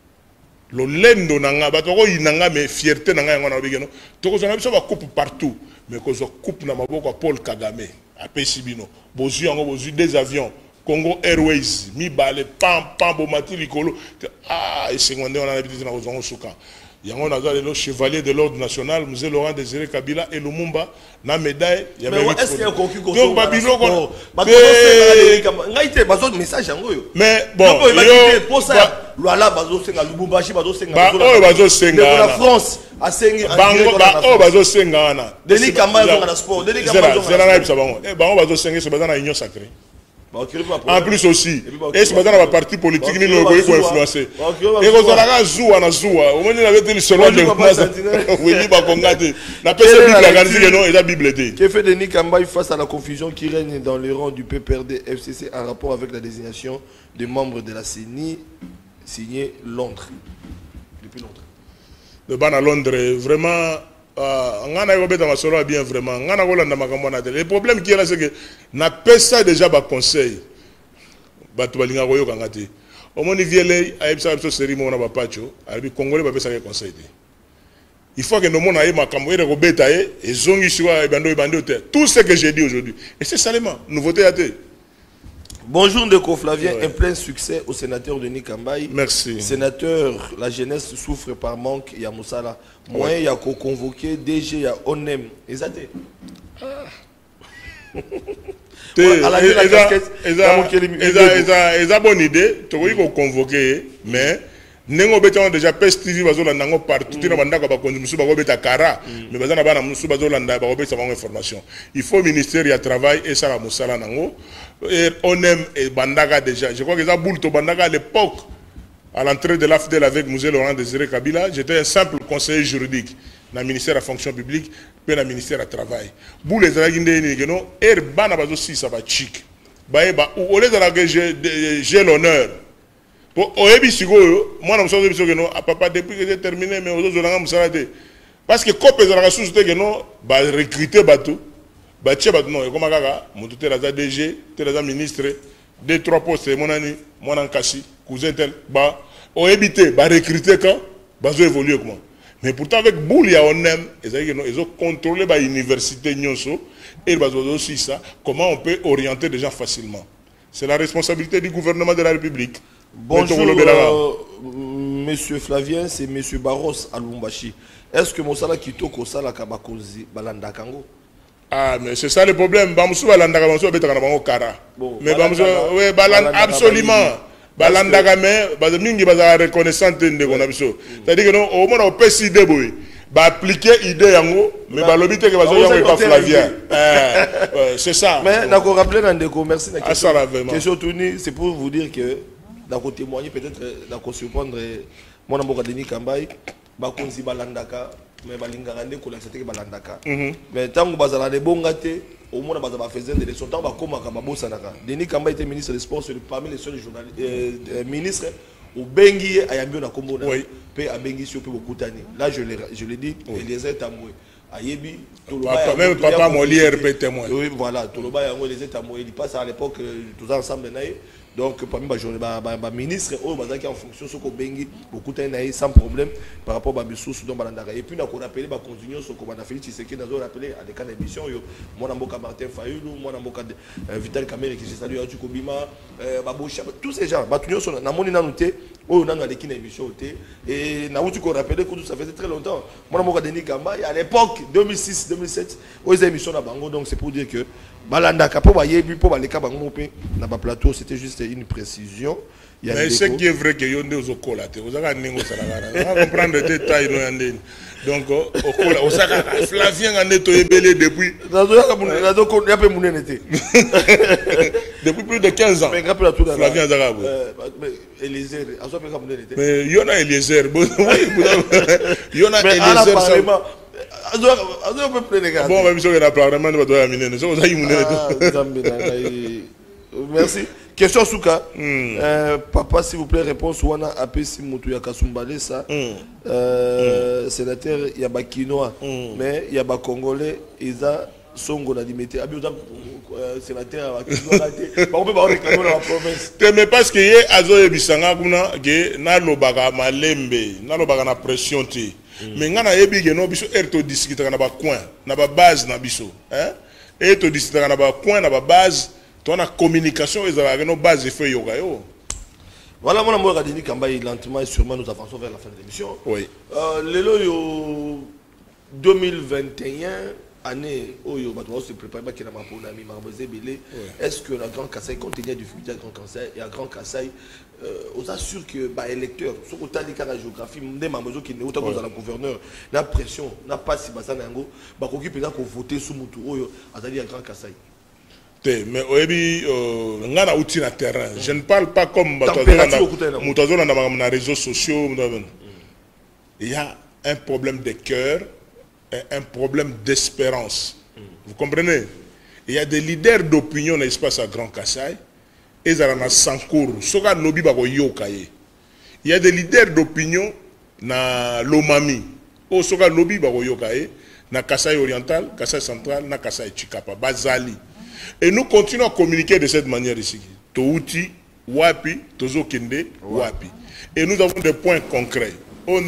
Le lendo nanga, batoko inanga mais fierté nanga ngona bigeno. Tu as déjà la coupe partout, mais que coupe na maboko Paul Kagame à Pesibino. Bozu yango bozu des avions. Congo Airways, mi balé pam pam bomati likolo. Ah, et seconde on a l'habitude na ozongo suka. Il y a un chevalier de l'ordre national, M. Laurent Désiré Kabila et Lumumba, na médaille. Mais est-ce qu'il y a un concurrent comme ça? Donc, Babylon, message. Mais bon, pour ça, Luala, Bazo Senga, Lubumbashi, Bazo Senga, Bazo Senga, la France, à Sengi, Bango, Bazo Senga, Denis Kamba, dans le sport, Denis Kamba, Bazo Senga, c'est dans l'Union sacrée. En plus aussi, et ce matin, la parti politique, nous avons influencé. Et vous avez Zoua, na Zoua, au moins il avait dit le selon de Willy Bakongate. La personne qui a gagné, la Bible dit. Que fait Denis Kamba face à la confusion qui règne dans les rangs du P P R D F C C en rapport avec la désignation des membres de la C E N I signé Londres depuis Londres? Le ban à Londres, vraiment. Bien vraiment. Le problème qui est là, c'est que n'a pas ça déjà bas conseil. Au moins, il vient là, il y a une série mon abapacho, il Congolais va faire conseil. Il faut que nous mon aïe ma camoufler robeta et zongi soit et bando et bando. Tout ce que j'ai dit aujourd'hui. Et c'est seulement nouveauté à terre. Bonjour Ndeko Flavien, ouais. Un plein succès au sénateur Denis Kambay. Merci. Sénateur, la jeunesse souffre par manque, il y a Moussala. Moi, il y a convoqué D G, il y a Onem. Exactement. À la la casquette, il y a bonne idée, tu peux convoquer, mais nengo beta déjà pes T V bazolanda ngo partout tina bandaka ba konzi musuba ko beta kara mais bazana bana musuba bazolanda ba ko beta bango information. Il faut ministère ya travail et ça la musala nango et on aime et bandaka déjà. Je crois que ça boule to bandaka à l'époque à l'entrée de l'A F D L avec M. Laurent Désiré Kabila, j'étais un simple conseiller juridique dans le ministère de la fonction publique puis dans le ministère du travail. Boule les alaginde ni geno er bana bazo si ça va chic. Ba ba au lieu de la j'ai l'honneur. Oyebi sikoyo, moi na msonzo biso keno papa depuis que j'ai terminé mais aux autres langues musala te. parce que COP ezalaka sous te que non ba recruter bateau ba tche bateau non comme kaka mutu te la D G te la ministre deux trois postes mon ami mon ankasi cousin tel ba o éviter ba recruter quand ba zo évoluer comment. Mais pourtant avec boule ya on aime ezali que non ils ont contrôlé ba université nyonso et ba zo aussi ça comment on peut orienter des gens facilement. C'est la responsabilité du gouvernement de la République. Bonjour, euh, Monsieur Flavien, c'est Monsieur Barros à Lumbashi. Est-ce que Mosala Kitoko Sala Kabakozi Balanda Kango? Ah, mais c'est ça le problème. Bamsou Balanda Kango, Betanabango Kara. Mais Bamsou, oui, Balanda, absolument. Balanda Kamé, Bazamingi Baza reconnaissante de Gonabiso. C'est-à-dire que nous, au moins, on peut s'y débrouiller. Bah, appliquer l'idée yango, mais bah, l'obité que va se pas Flavien. C'est ça. Mais, d'accord, rappelez, Nandeko, merci. Ah, ça, là, vraiment. Question tournée, c'est pour vous dire que, d'accord, témoigner, peut-être, d'accord, surprendre, mon amour Denis Kambaï, bah, qu'on s'y balandaka, mais balingande, qu'on accepte que balandaka. Mais tant que bazala de bon gâté, au moins, bazala faisait des leçons, tant que comme Kababo Sanaka. Denis Kambaï était ministre des Sports, parmi les seuls journalistes, ministres. Au Bengi a yambi na kombo na pe a Bengi sur pe beaucoup d'années. Là je l'ai je l'ai dit Eliezer Tamoué ayebi papa même papa Molière peut témoin. Oui voilà Toloba yango Eliezer Tamoué il passe à l'époque tous ensemble naï donc parmi ba journée ba ba ministre au bazaki en fonction ce ko Bengi beaucoup d'années sans problème par rapport ba bisous donc balandaka et puis na ko rappeler ba continuer ce ko ba na Félix Tshisekedi na zo rappeler à des cas d'émission yo mon amboka Martin Fayulu mon amboka Vital Kamerhe qui je salue Atu Kobima ba Bosha tous ces gens ba tunyo na moni na noté oh on a l'équipe d'émission et na outu ko rappeler que ça faisait très longtemps mon amboka Denis Kambaï à l'époque deux mille six deux mille sept aux émissions na bango donc c'est pour dire que balandaka po ba yebi po ba leka bango pe na ba plateau c'était juste une précision. Mais ce qui est vrai que yonde aux ocolates, vous avez un on va comprendre les détails no yande. Donc au cola au saka Flavien en est ébélé depuis depuis plus de quinze ans. Flavien Zarabou. Mais Eliezer, à soi peut mais yona Eliezer, yona Eliezer. Bon, même si on a parlement de doit amener, nous avons merci. Question Souka. Mm. Euh, papa, s'il vous plaît, réponse Wana Apesi Moutou Kasumbale, ça. Mm. Euh, mm. Sénateur Yabakinois. Mm. Mais Yaba Congolais, Isa Songo na limité. Abi sénateur Yabakinois. On peut pas réclamer dans la province. Mais parce que yé Azo Ebisanga kuna que na lobaga malembe, na lobaga na pression ti. Mais ngana yebi que no biso erto discuter na ba coin, na ba base na biso, hein? Erto discuter na ba coin na ba base. On a communication et ça nos bases et fait yoga yo. Voilà mon amour Denis Kambaï lentement et sûrement nous avançons vers la fin de l'émission. Oui. Euh, le yo deux mille vingt et un année où yo bato se prépare ba kina pour nami Marbozé Belé. Est-ce que la Grand Kassai continue du futur Grand Kassai et à Grand Kassai on assure que bah électeur sur autant de la géographie des Marbozo qui n'est autant que dans la gouverneur la pression n'a pas si basa nango ba ko ki pena ko voter sur mutu oyo azali à Grand Kassai. Mais oyebi ngana outil na terrain. Je ne parle pas comme mutazona na réseaux sociaux. Il y a un problème de cœur et un problème d'espérance. Vous comprenez? Il y a des leaders d'opinion dans l'espace à Grand Kassai et Zarana Sankour. Soka lobby bako yokaye. Il y a des leaders d'opinion na Lomami. O soka lobby bako yokaye na Kassai oriental, Kassai central, na Kassai Chikapa, Bazali. Et nous continuons à communiquer de cette manière ici. Touti, Wapi, Tozo Kende, Wapi. Et nous avons des points concrets. Il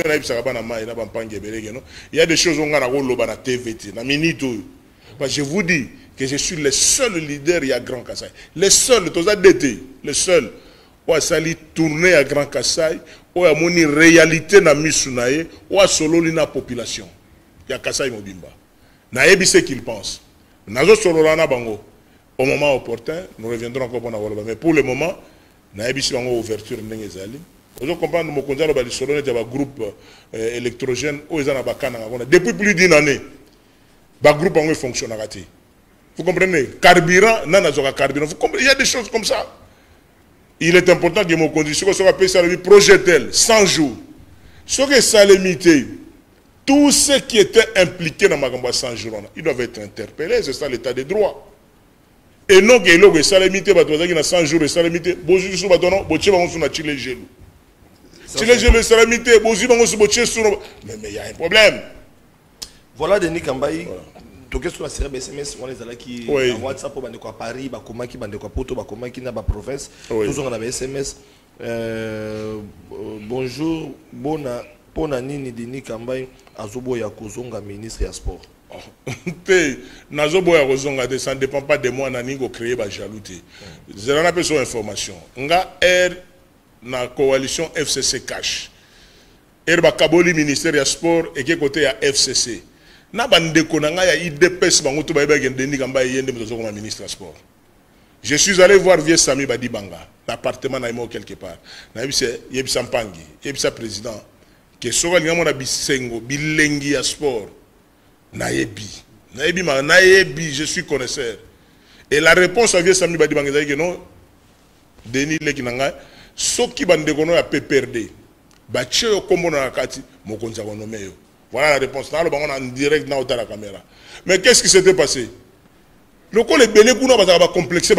y a des choses qu'on a dans la T V T. Je vous dis que je suis le seul leader à Grand Kassai. Le seul, le seul. Où a sali tourner à Grand Kassai, où a moni réalité na misunaye, où a solo la population. Il y a Kassai Mobimba. Naebi ce qu'il pense. Nazo solo lana bango. Au moment opportun, nous reviendrons encore pour la mais pour le moment, nous avons une ouverture. Vous comprenez, nous avons un groupe électrogène depuis plus d'une année. Le groupe fonctionne. Vous comprenez? Carburant, carburant. Vous comprenez? Il y a des choses comme ça. Il est important que mon condition soit projeté cent jours. Ce que ça limité, tous ceux qui étaient impliqués dans ma cent jours, ils doivent être interpellés. C'est ça l'état des droits. Et non que l'eau est salamité, bah toi qui na cent jours et salamité, bozu sous batono, boche bango sous na chile gelou. Chile gelou salamité, bozu bango sous boche sous. Mais mais il y a un problème. Voilà Denis Kambaï. Donc qu'est-ce que la série S M S on les a là qui WhatsApp pour bande quoi Paris, ba comment qui bande quoi Poto, ba comment qui na ba province. Toujours on avait S M S. Bonjour, bona pona nini Denis Kambaï azobo ya kozonga ministre ya sport. Te nazobo ya kozonga de ça ne dépend pas de moi na ningo créer ba jalouté. Je n'en ai pas besoin d'information. Nga R na coalition F C C cash. R ba kaboli ministère ya sport et qui côté ya F C C. Na bande konanga ya I D P S bango to ba yeba Denis Kambaï yende mtozo comme ministre ya sport. Je suis allé voir vieux Sami Badibanga, l'appartement naïmo quelque part. Naïbise yebisa mpangi, yebisa président que soka linga na bisengo bilengi ya sport. Naïbi, naïbi ma naïbi, je suis connaisseur. Et la réponse à vieux Sami Badibanga c'est que non Denis Lekinanga soki bande kono ya P P R D. Ba tcheo kombo na kati mokonza konome yo. Voilà la réponse. Là, on en direct dans la caméra. Mais qu'est-ce qui s'était passé? Le coup, les bélés pour nous, complexé,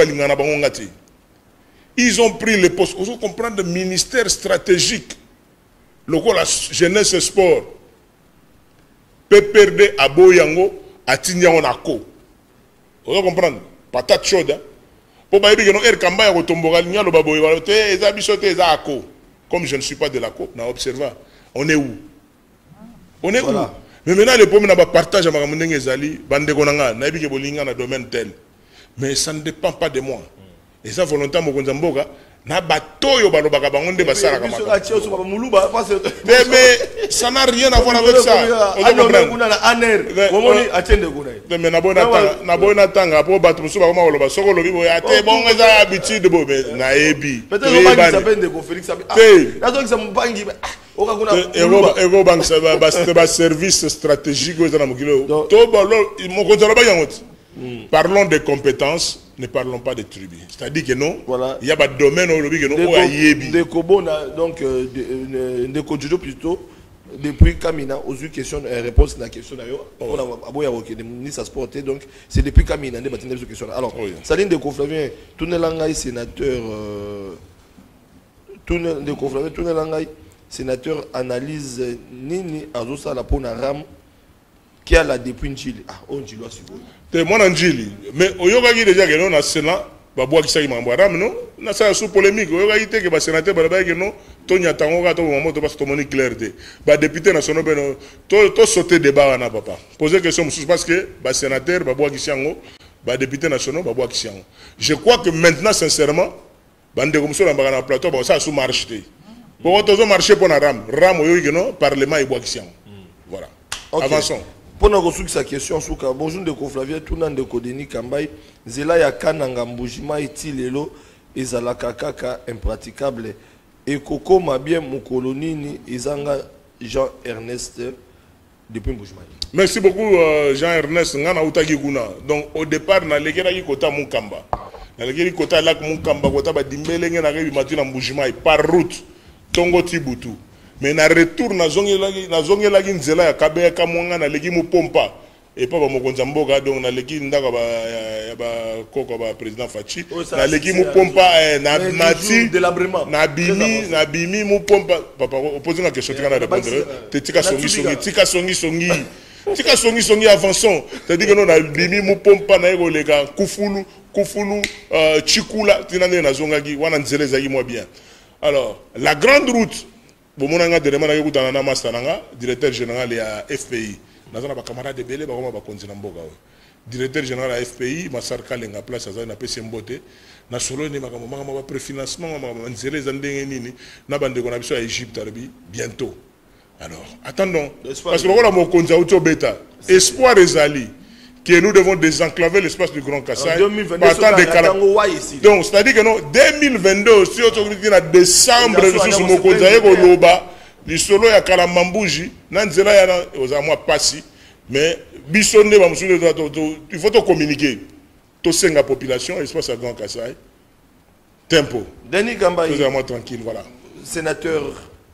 ils ont pris les postes. Vous comprenez le ministère stratégique. Le coup, la jeunesse et sport. P P R D à Boyango, à Tignaonako. Vous comprenez? Patate chaude. Pour que nous ayons Kamba et Tombora, nous avons comme je ne suis pas de la C O, on a observé. On est où? On est voilà. Où? Mais maintenant, les pommes n'ont partage à Magamundeng Zali, Bande Konanga, Nabi Bolinga dans domaine tel. Mais ça ne dépend pas de moi. Et ça, volontairement, Mokonzamboga, na batoyo balobaka bangonde basala kama. Mais ça n'a rien à voir avec ça. Mais na bona tanga, na bona tanga po batu musuba kama koloba soko lobi boya te bon eza habitude bo na ebi. Peut-être que ça s'appelle de Félix Sabi. Ah, là donc ça mbangi. Ego bank c'est service stratégique aux anamukilo. To balo mokonzala ba yangot. Parlons des compétences, ne parlons pas des tribus. C'est-à-dire que non, voilà. Il y a pas de domaine où il y a des Kobo, donc des Kojudo plutôt, depuis Kamina, aux questions et réponses à la question d'ailleurs, on a des ministres à sporter, donc c'est depuis Kamina, on a des questions. Alors, Saline de Koflavien, tout le langage sénateur, tout le Koflavien, tout le langage sénateur analyse Nini Azosa la Pona Ram. Qui a la depuis Njili. Ah, on dit là, c'est moi Njili. Mais au yoga qui déjà que non, na Sénat, bah bois qui ça il m'envoie non, na ça sous polémique. Au yoga qui que bah sénateur bah bah que non, Tony Atango gato moment to parce que mon clarté. Bah député national ben to to sauter débat na papa. Poser question parce que bah sénateur bah bois qui siango, bah député national bah bois qui siango. Je crois que maintenant sincèrement, bah ndé comme ça na bah plateau bah ça sous marché. Pour autres marché pour na ram, ram au yoga que non, parlement il bois qui siango. Voilà. Avançons. Pour nous sa question, bonjour de Koflavia, tout le monde de Denis Kambaï, Zela ya kananga mbujima iti lelo, ezala kakaka impraticable, et Koko m'a bien mon colonini, ezanga Jean-Ernest depuis Mbujima. Merci beaucoup euh, Jean-Ernest, ngana utaki guna. Donc au départ, na lekera ki kota Mukamba. Na lekera ki kota lak Mukamba, kota ba dimbele nge na rebi matuna Mbujima, par route, Tongo Tibutu. Mais na retour na zongi lagi na zongi lagi nzela ya kabe ka mwanga na legi mu pompa et pas ba mokonza mboga donc na legi ndaka ba ya ba koko ba président Fachi na legi mu pompa na mati na bimi na bimi mu pompa papa poser la question tu vas répondre tika songi songi tika songi songi tika songi songi avançons c'est-à-dire que non na bimi mu pompa na ego lega kufulu kufulu chikula tinane na zongaki wana nzela zaki moi bien. Alors la grande route Bomonanga de Remana Youtana Mastananga, directeur général à F P I. Nazana ba camarade de Belé, ba ba kontina mboga. Directeur général à F P I, Masarka lenga place à na P C Mbote, na solo ni makamo ma préfinancement ma nzele zandenge nini, na bande kona biso à Égypte arabi bientôt. Alors, attendons parce que voilà mon konza auto beta. Espoir ezali que nous devons désenclaver l'espace du Grand Kassai. Partant des donc, c'est-à-dire que non, deux mille vingt-deux, si on est en décembre, nous sommes au Kozaï, au Loba, les solos à Kalamambouji, Nanzela yana aux amours passés, mais Bissonne, il faut te communiquer. Tout c'est la population, l'espace du Grand Kassai. Tempo. Denis Kambaï. Nous sommes tranquilles, voilà. Sénateur,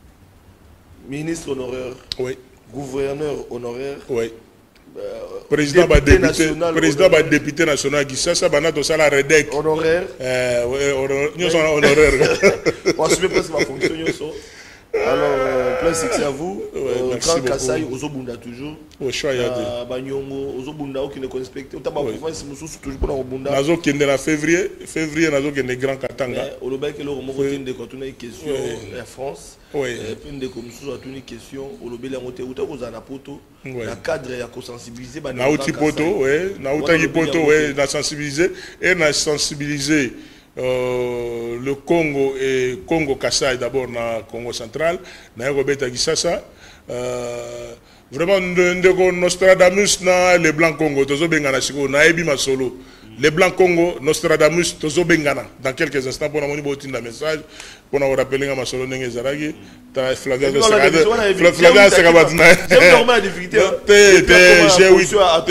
ministre honoraire, oui. Gouverneur honoraire, oui. Président ba député président ba député national qui ça ça bana to ça la redec honoraire euh ouais nous sommes honoraire on se met pas ma fonction alors plein succès à vous. Ouais, euh, merci Grand beaucoup. Kassai, Ozobunda toujours. Ouais, choix y a dit. Euh, Banyongo, Ozobunda, qui ne respecte. On t'a pas province, Moussous toujours pour Ozobunda. Nazo qui est en février, février Nazo qui est Grand Katanga. Au Lobel que l'on remonte une des une question en France. Oui. Puis une des commissions a une question. Au Lobel a monté où t'as aux anapoto. Oui. La cadre a sensibilisé. Nauti poto, oui. Nauti poto, oui. Na sensibilisé et na sensibilisé. Euh, le Congo et Congo Kassai d'abord na Congo central na Robeta Gisasa euh, vraiment ndeko Nostradamus na les blancs Congo tozo bengana siko na ebi masolo les blancs Congo Nostradamus tozo bengana dans quelques instants pour moni botinda message pour nous rappeler ma solo ndenge zaragi ta Flavia Flavia c'est kabatina c'est normal la difficulté t t G huit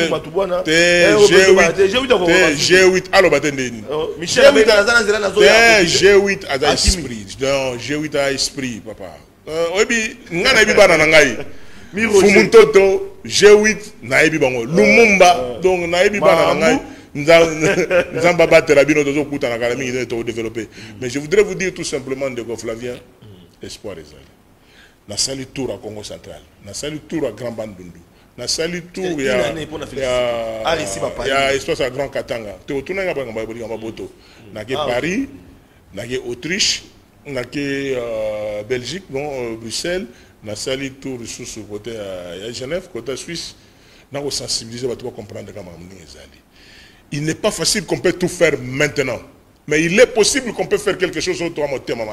t G huit allo batendeni Michel G huit a esprit non G huit a esprit papa obi ngana ebi bana na ngai Fumuntoto G huit na ebi bango Lumumba donc na ebi bana na ngai nzamba batela bino tozo kuta na kala mingi to développer mais je voudrais vous dire tout simplement de Flavien espoir ezali na sali tour à Congo central na sali tour à Grand Bandundu na sali tour ya ya espace à Grand Katanga te otuna nga banga ba bolika maboto na ke Paris na ke Autriche na ke Belgique bon Bruxelles na sali tour sous côté à Genève côté Suisse na ko sensibiliser ba to comprendre comment mningi ezali. Il n'est pas facile qu'on peut tout faire maintenant. Mais il est possible qu'on peut faire quelque chose autre à mon thème.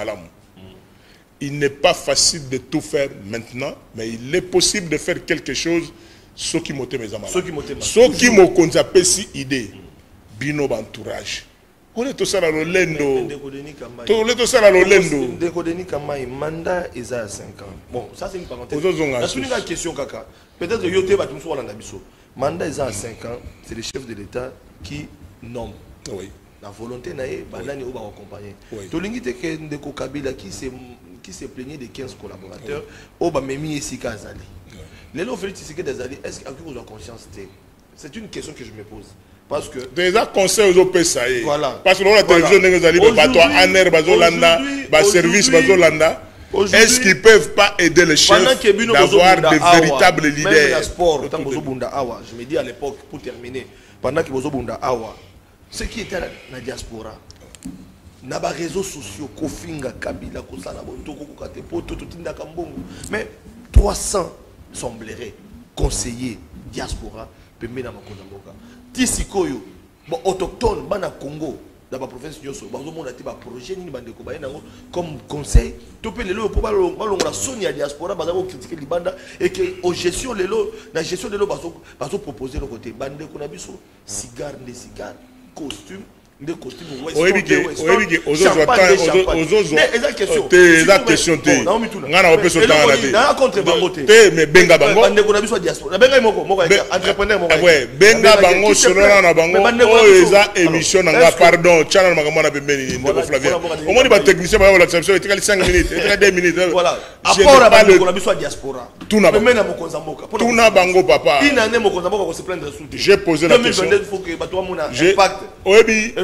Il n'est pas facile de tout faire maintenant, mais il est possible de faire quelque chose ce qui m'a mes amis. Ce qui m'a conçu si idée. Bino entourage. On est tout ça dans le lendo. On est tout ça dans le lendo. Décodéni Kamaï, mandat est à cinq ans. Bon, ça c'est une parenthèse. C'est une question, Kaka. Peut-être que Yoté va tout sur l'anabiso. Mandat est à cinq ans, c'est le chef de l'État qui nomme. Oui. La volonté naïe, banani va accompagner. Oui. Tolingite que Ndeko Kabila qui s'est qui s'est plaigné de quinze collaborateurs, Oba Memi et Sika Azali. Les lots Félix Sika Azali, est-ce que vous avez conscience? C'est une question que je me pose. Parce que déjà conseil aux O P S A. Voilà. Parce que la télévision n'est pas toi Aner Bazolanda, ba service Bazolanda. Est-ce qu'ils ne peuvent pas aider les chefs d'avoir de véritables leaders? Même le sport, je me dis à l'époque, pour terminer, pendant que vous avez Awa, ce qui était dans la diaspora, dans les réseaux sociaux, Kofinga, Kabila, Kosala, Bontoko, Katepo, Tototinda Kambongo, mais trois cents semblerait conseillers diaspora, Pembe na Makonamboka. Tisikoyo, autochtone, Bana Congo, dans la province de Nyoso, on a des projets comme conseil. Tu peux les lots pour la Sonia diaspora, pour critiquer les bandes et que aux gestion les lots, la gestion des lots, ils vont proposer le côté. Bande qu'on a vu sur cigares, des cigares, costumes. Des costumes oui oui oui aux autres aux autres mais question c'est la question te ngana opeso tanga na te na contre bango te te mais benga bango bande ko na biso diaspora benga moko moko entrepreneur moko ouais benga bango selon na bango o eza émission nga pardon channel makambo na pembeni ndeko Flavien au moins ba technicien ba la exception était cinq minutes était deux minutes voilà apport à bande ko na biso diaspora tout na bango na mokonza mboka tout na bango papa ina ne mokonza mboka ko se plaindre sous j'ai posé la question deux mille vingt-deux faut que ba toi mon impact oyebi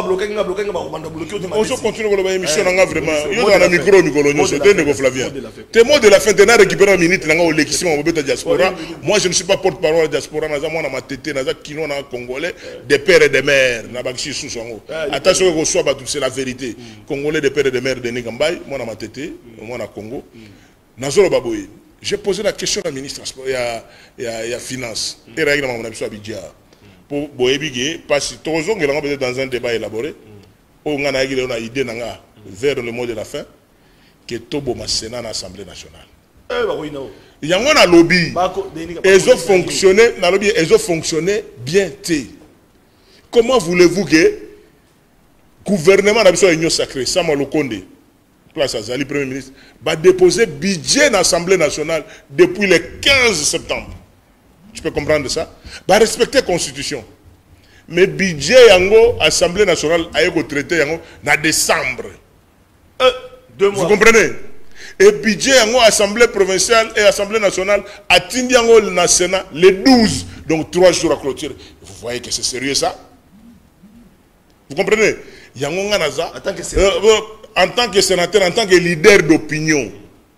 on se continue avec l'émission vraiment il y a un micro micro nous c'est Ndeko Flavien tes mots de la fin de récupérer une minute là au l'élection au beta diaspora moi je ne suis pas porte-parole de la diaspora naza moi na ma tete naza kino na congolais des pères et des mères na bakisi sous songo attention que soit c'est la vérité congolais des pères et des mères de Nigambai moi na ma tete moi na Congo nazolo baboye j'ai posé la question à la ministre il y a il y a il y a finance et règlement mon abso abidja pour boyebige parce que tous on est peut-être dans un débat élaboré on a une idée nanga vers le mot de la fin que Tobo ma Sénat à l'Assemblée nationale. Il y a un lobby ils ont fonctionné na lobby ils ont fonctionné bien té. Comment voulez-vous que gouvernement n'a besoin d'union sacrée Sama Lokonde place à Zali premier ministre va déposer budget dans l'Assemblée nationale depuis le quinze septembre. Tu peux comprendre ça? Bah respecter la constitution. Mais budget yango Assemblée nationale a été traité yango en décembre. Euh, deux mois. Vous comprenez? Et budget yango Assemblée provinciale et Assemblée nationale a tindi yango le Sénat le douze. Donc trois jours à clôture. Vous voyez que c'est sérieux ça? Vous comprenez? Yango nganaza. En tant que sénateur, en tant que leader d'opinion.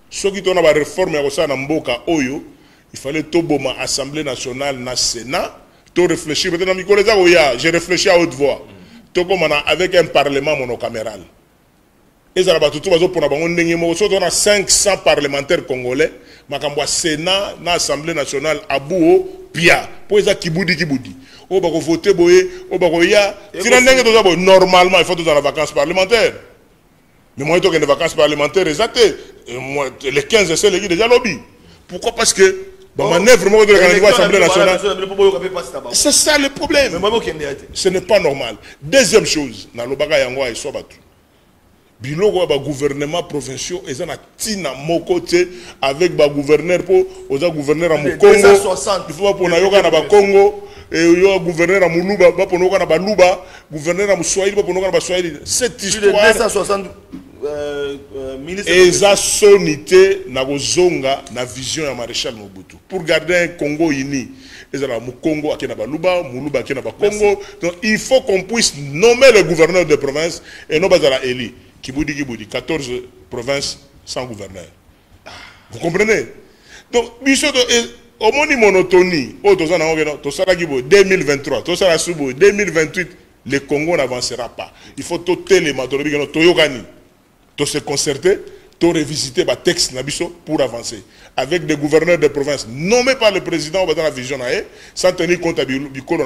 ceux qui ont la réforme ya mboka oyo, il fallait tout boma Assemblée nationale na Sénat, tout réfléchir. Peut-être j'ai réfléchi à haute voix. Tout comme avec un parlement monocaméral. Et ça va tout pour a cinq cents parlementaires congolais, makambo Sénat na Assemblée nationale abouo pia. Pour ça kiboudi kiboudi. On va voter boye, on va ya. Normalement il faut dans la vacances parlementaires. Mais moi, il y a des vacances parlementaires, les quinze c'est les déjà lobby. Pourquoi? Parce que dans ma manœuvre de l'Assemblée nationale, c'est ça le problème. Ce n'est pas normal. Deuxième chose, dans le bagage yango et sobatu. Biloko ba gouvernement provincial et ça na tina mokote avec ba gouverneur pour aux gouverneurs à Congo. Il faut pour na yoka na ba Congo et yo gouverneur à Muluba, ba pour na ba Luba, gouverneur à Muswahili, ba pour na ba Swahili. Cette histoire deux cent soixante Euh, euh, et ça sonité na kozonga na vision ya maréchal Mobutu pour garder un Congo uni. Et ça la Congo akena ba Luba, Muluba akena ba Congo. Donc il faut qu'on puisse nommer le gouverneur de province et non bazala Eli. Kiboudi Kiboudi, quatorze provinces sans gouverneur. Vous comprenez? Donc biso au moni monotonie, au tozana ngeno, tosala kibo deux mille vingt-trois, tosala subo deux mille vingt-huit, le Congo n'avancera pas. Il faut tout téléma, toyokani. De se concerter, de revisiter le texte pour avancer. Avec des gouverneurs de province nommés par le président dans la vision, sans tenir compte du Congo,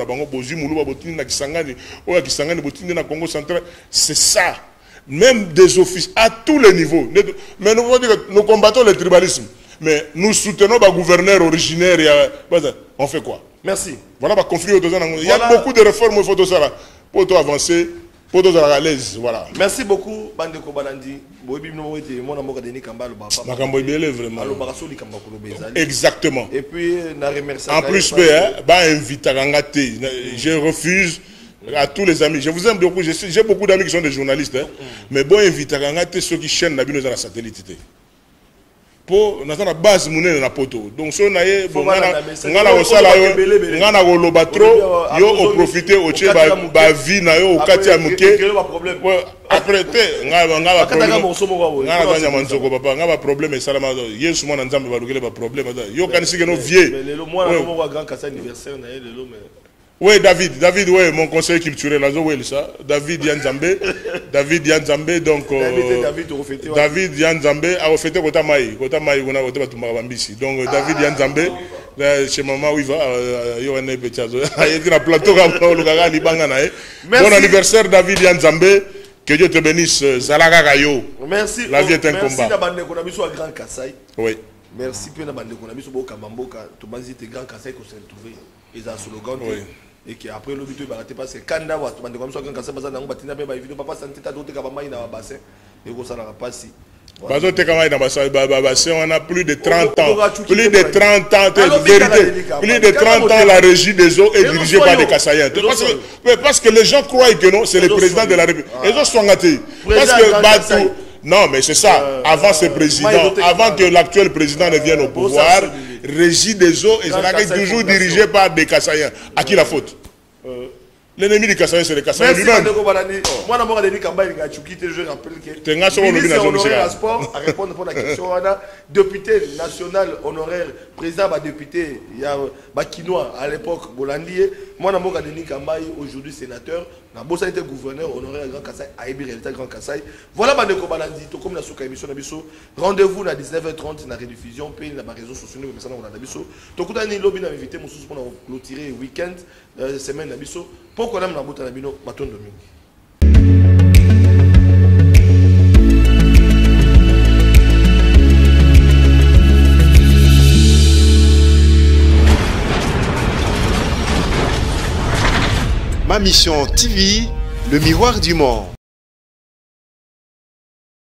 Congo central. C'est ça. Même des offices à tous les niveaux. Mais nous, nous combattons le tribalisme. Mais nous soutenons les gouverneurs originaires. On fait quoi? Merci. Voilà le conflit. Il y a beaucoup de réformes il faut tout ça pour tout avancer. Voilà. Merci beaucoup, Bandeko Balandi. Exactement. Et puis, en plus, je refuse à tous les amis. Je vous aime beaucoup. J'ai beaucoup d'amis qui sont des journalistes. Hein. Mais bon, invite à ceux qui chaînent la satellite. Pour la base monnaie na poto donc so na ye bon ngana osala yo ngana ko lobatro yo o profiter o che ba ba vie na yo o kati ya muke après te ngaba ngaba problème ngana banya manzoko papa ngaba problème salama yesu mwana nzambe ba lukele ba problème yo kanisi ke no vie le moi na mo grand kasa anniversaire na ye lelo mais oui, David, David, oui, mon conseiller culturel, là, oui, ça. David Yanzambe, David Yanzambe, donc. Euh, David Yanzambe a reflété Kota Maï, Kota Maï, on a voté pour Tumbarambisi. Donc, ah, David Yanzambe, ah, chez maman, oui, va, il y a un petit il y a un plateau, bon anniversaire, David Yanzambe, que Dieu te bénisse, Zalaga Gayo. Merci. La vie est un combat. Merci à Grand Kassai. Oui. Merci, puis on a au Kamamboka, Thomas était Grand Kassai qu'on s'est retrouvé. Ils ont slogan. Oui. Et qui après le but il baraté parce que Kanda wa bande comme ça quand ça baza nango batina pe ba vidéo papa santé ta doté ka ba mai na bassin et ko ça na pas si bazo te ka mai na bassin bassin on a plus de trente ans plus de trente ans de vérité plus de trente ans la régie des eaux est dirigée par des Kassaïens parce que parce que les gens croient que non c'est le président de la République ils ont soigné parce que Batou non mais c'est ça avant ce président avant que l'actuel président ne vienne au pouvoir régie des eaux et ça est toujours dirigé par des Kassaïens. À qui la faute? euh. L'ennemi des Kassaïens, c'est les Kassaïens lui-même. Moi, je rappelle que le ministre honoraire à sport a répondu à la question. Député national honoraire, président de député, il y a Bakinois à l'époque, Bolandier. Moi, je suis Denis Kambaye, aujourd'hui sénateur. Je suis gouverneur honoraire à Grand Kassai, à Ibi Réalité Grand Kassai. Voilà, Bandeko Balandi, comme la souka émission Nabiso. Rendez-vous à dix-neuf heures trente dans la rediffusion, puis dans les réseaux sociaux, mais ça, on a Nabiso. Donc, on a une lobby invité, pour clôturer le week-end, semaine Nabiso. Pourquoi on a un bouton Nabino, Baton Domingue. Ma mission T V, le miroir du monde.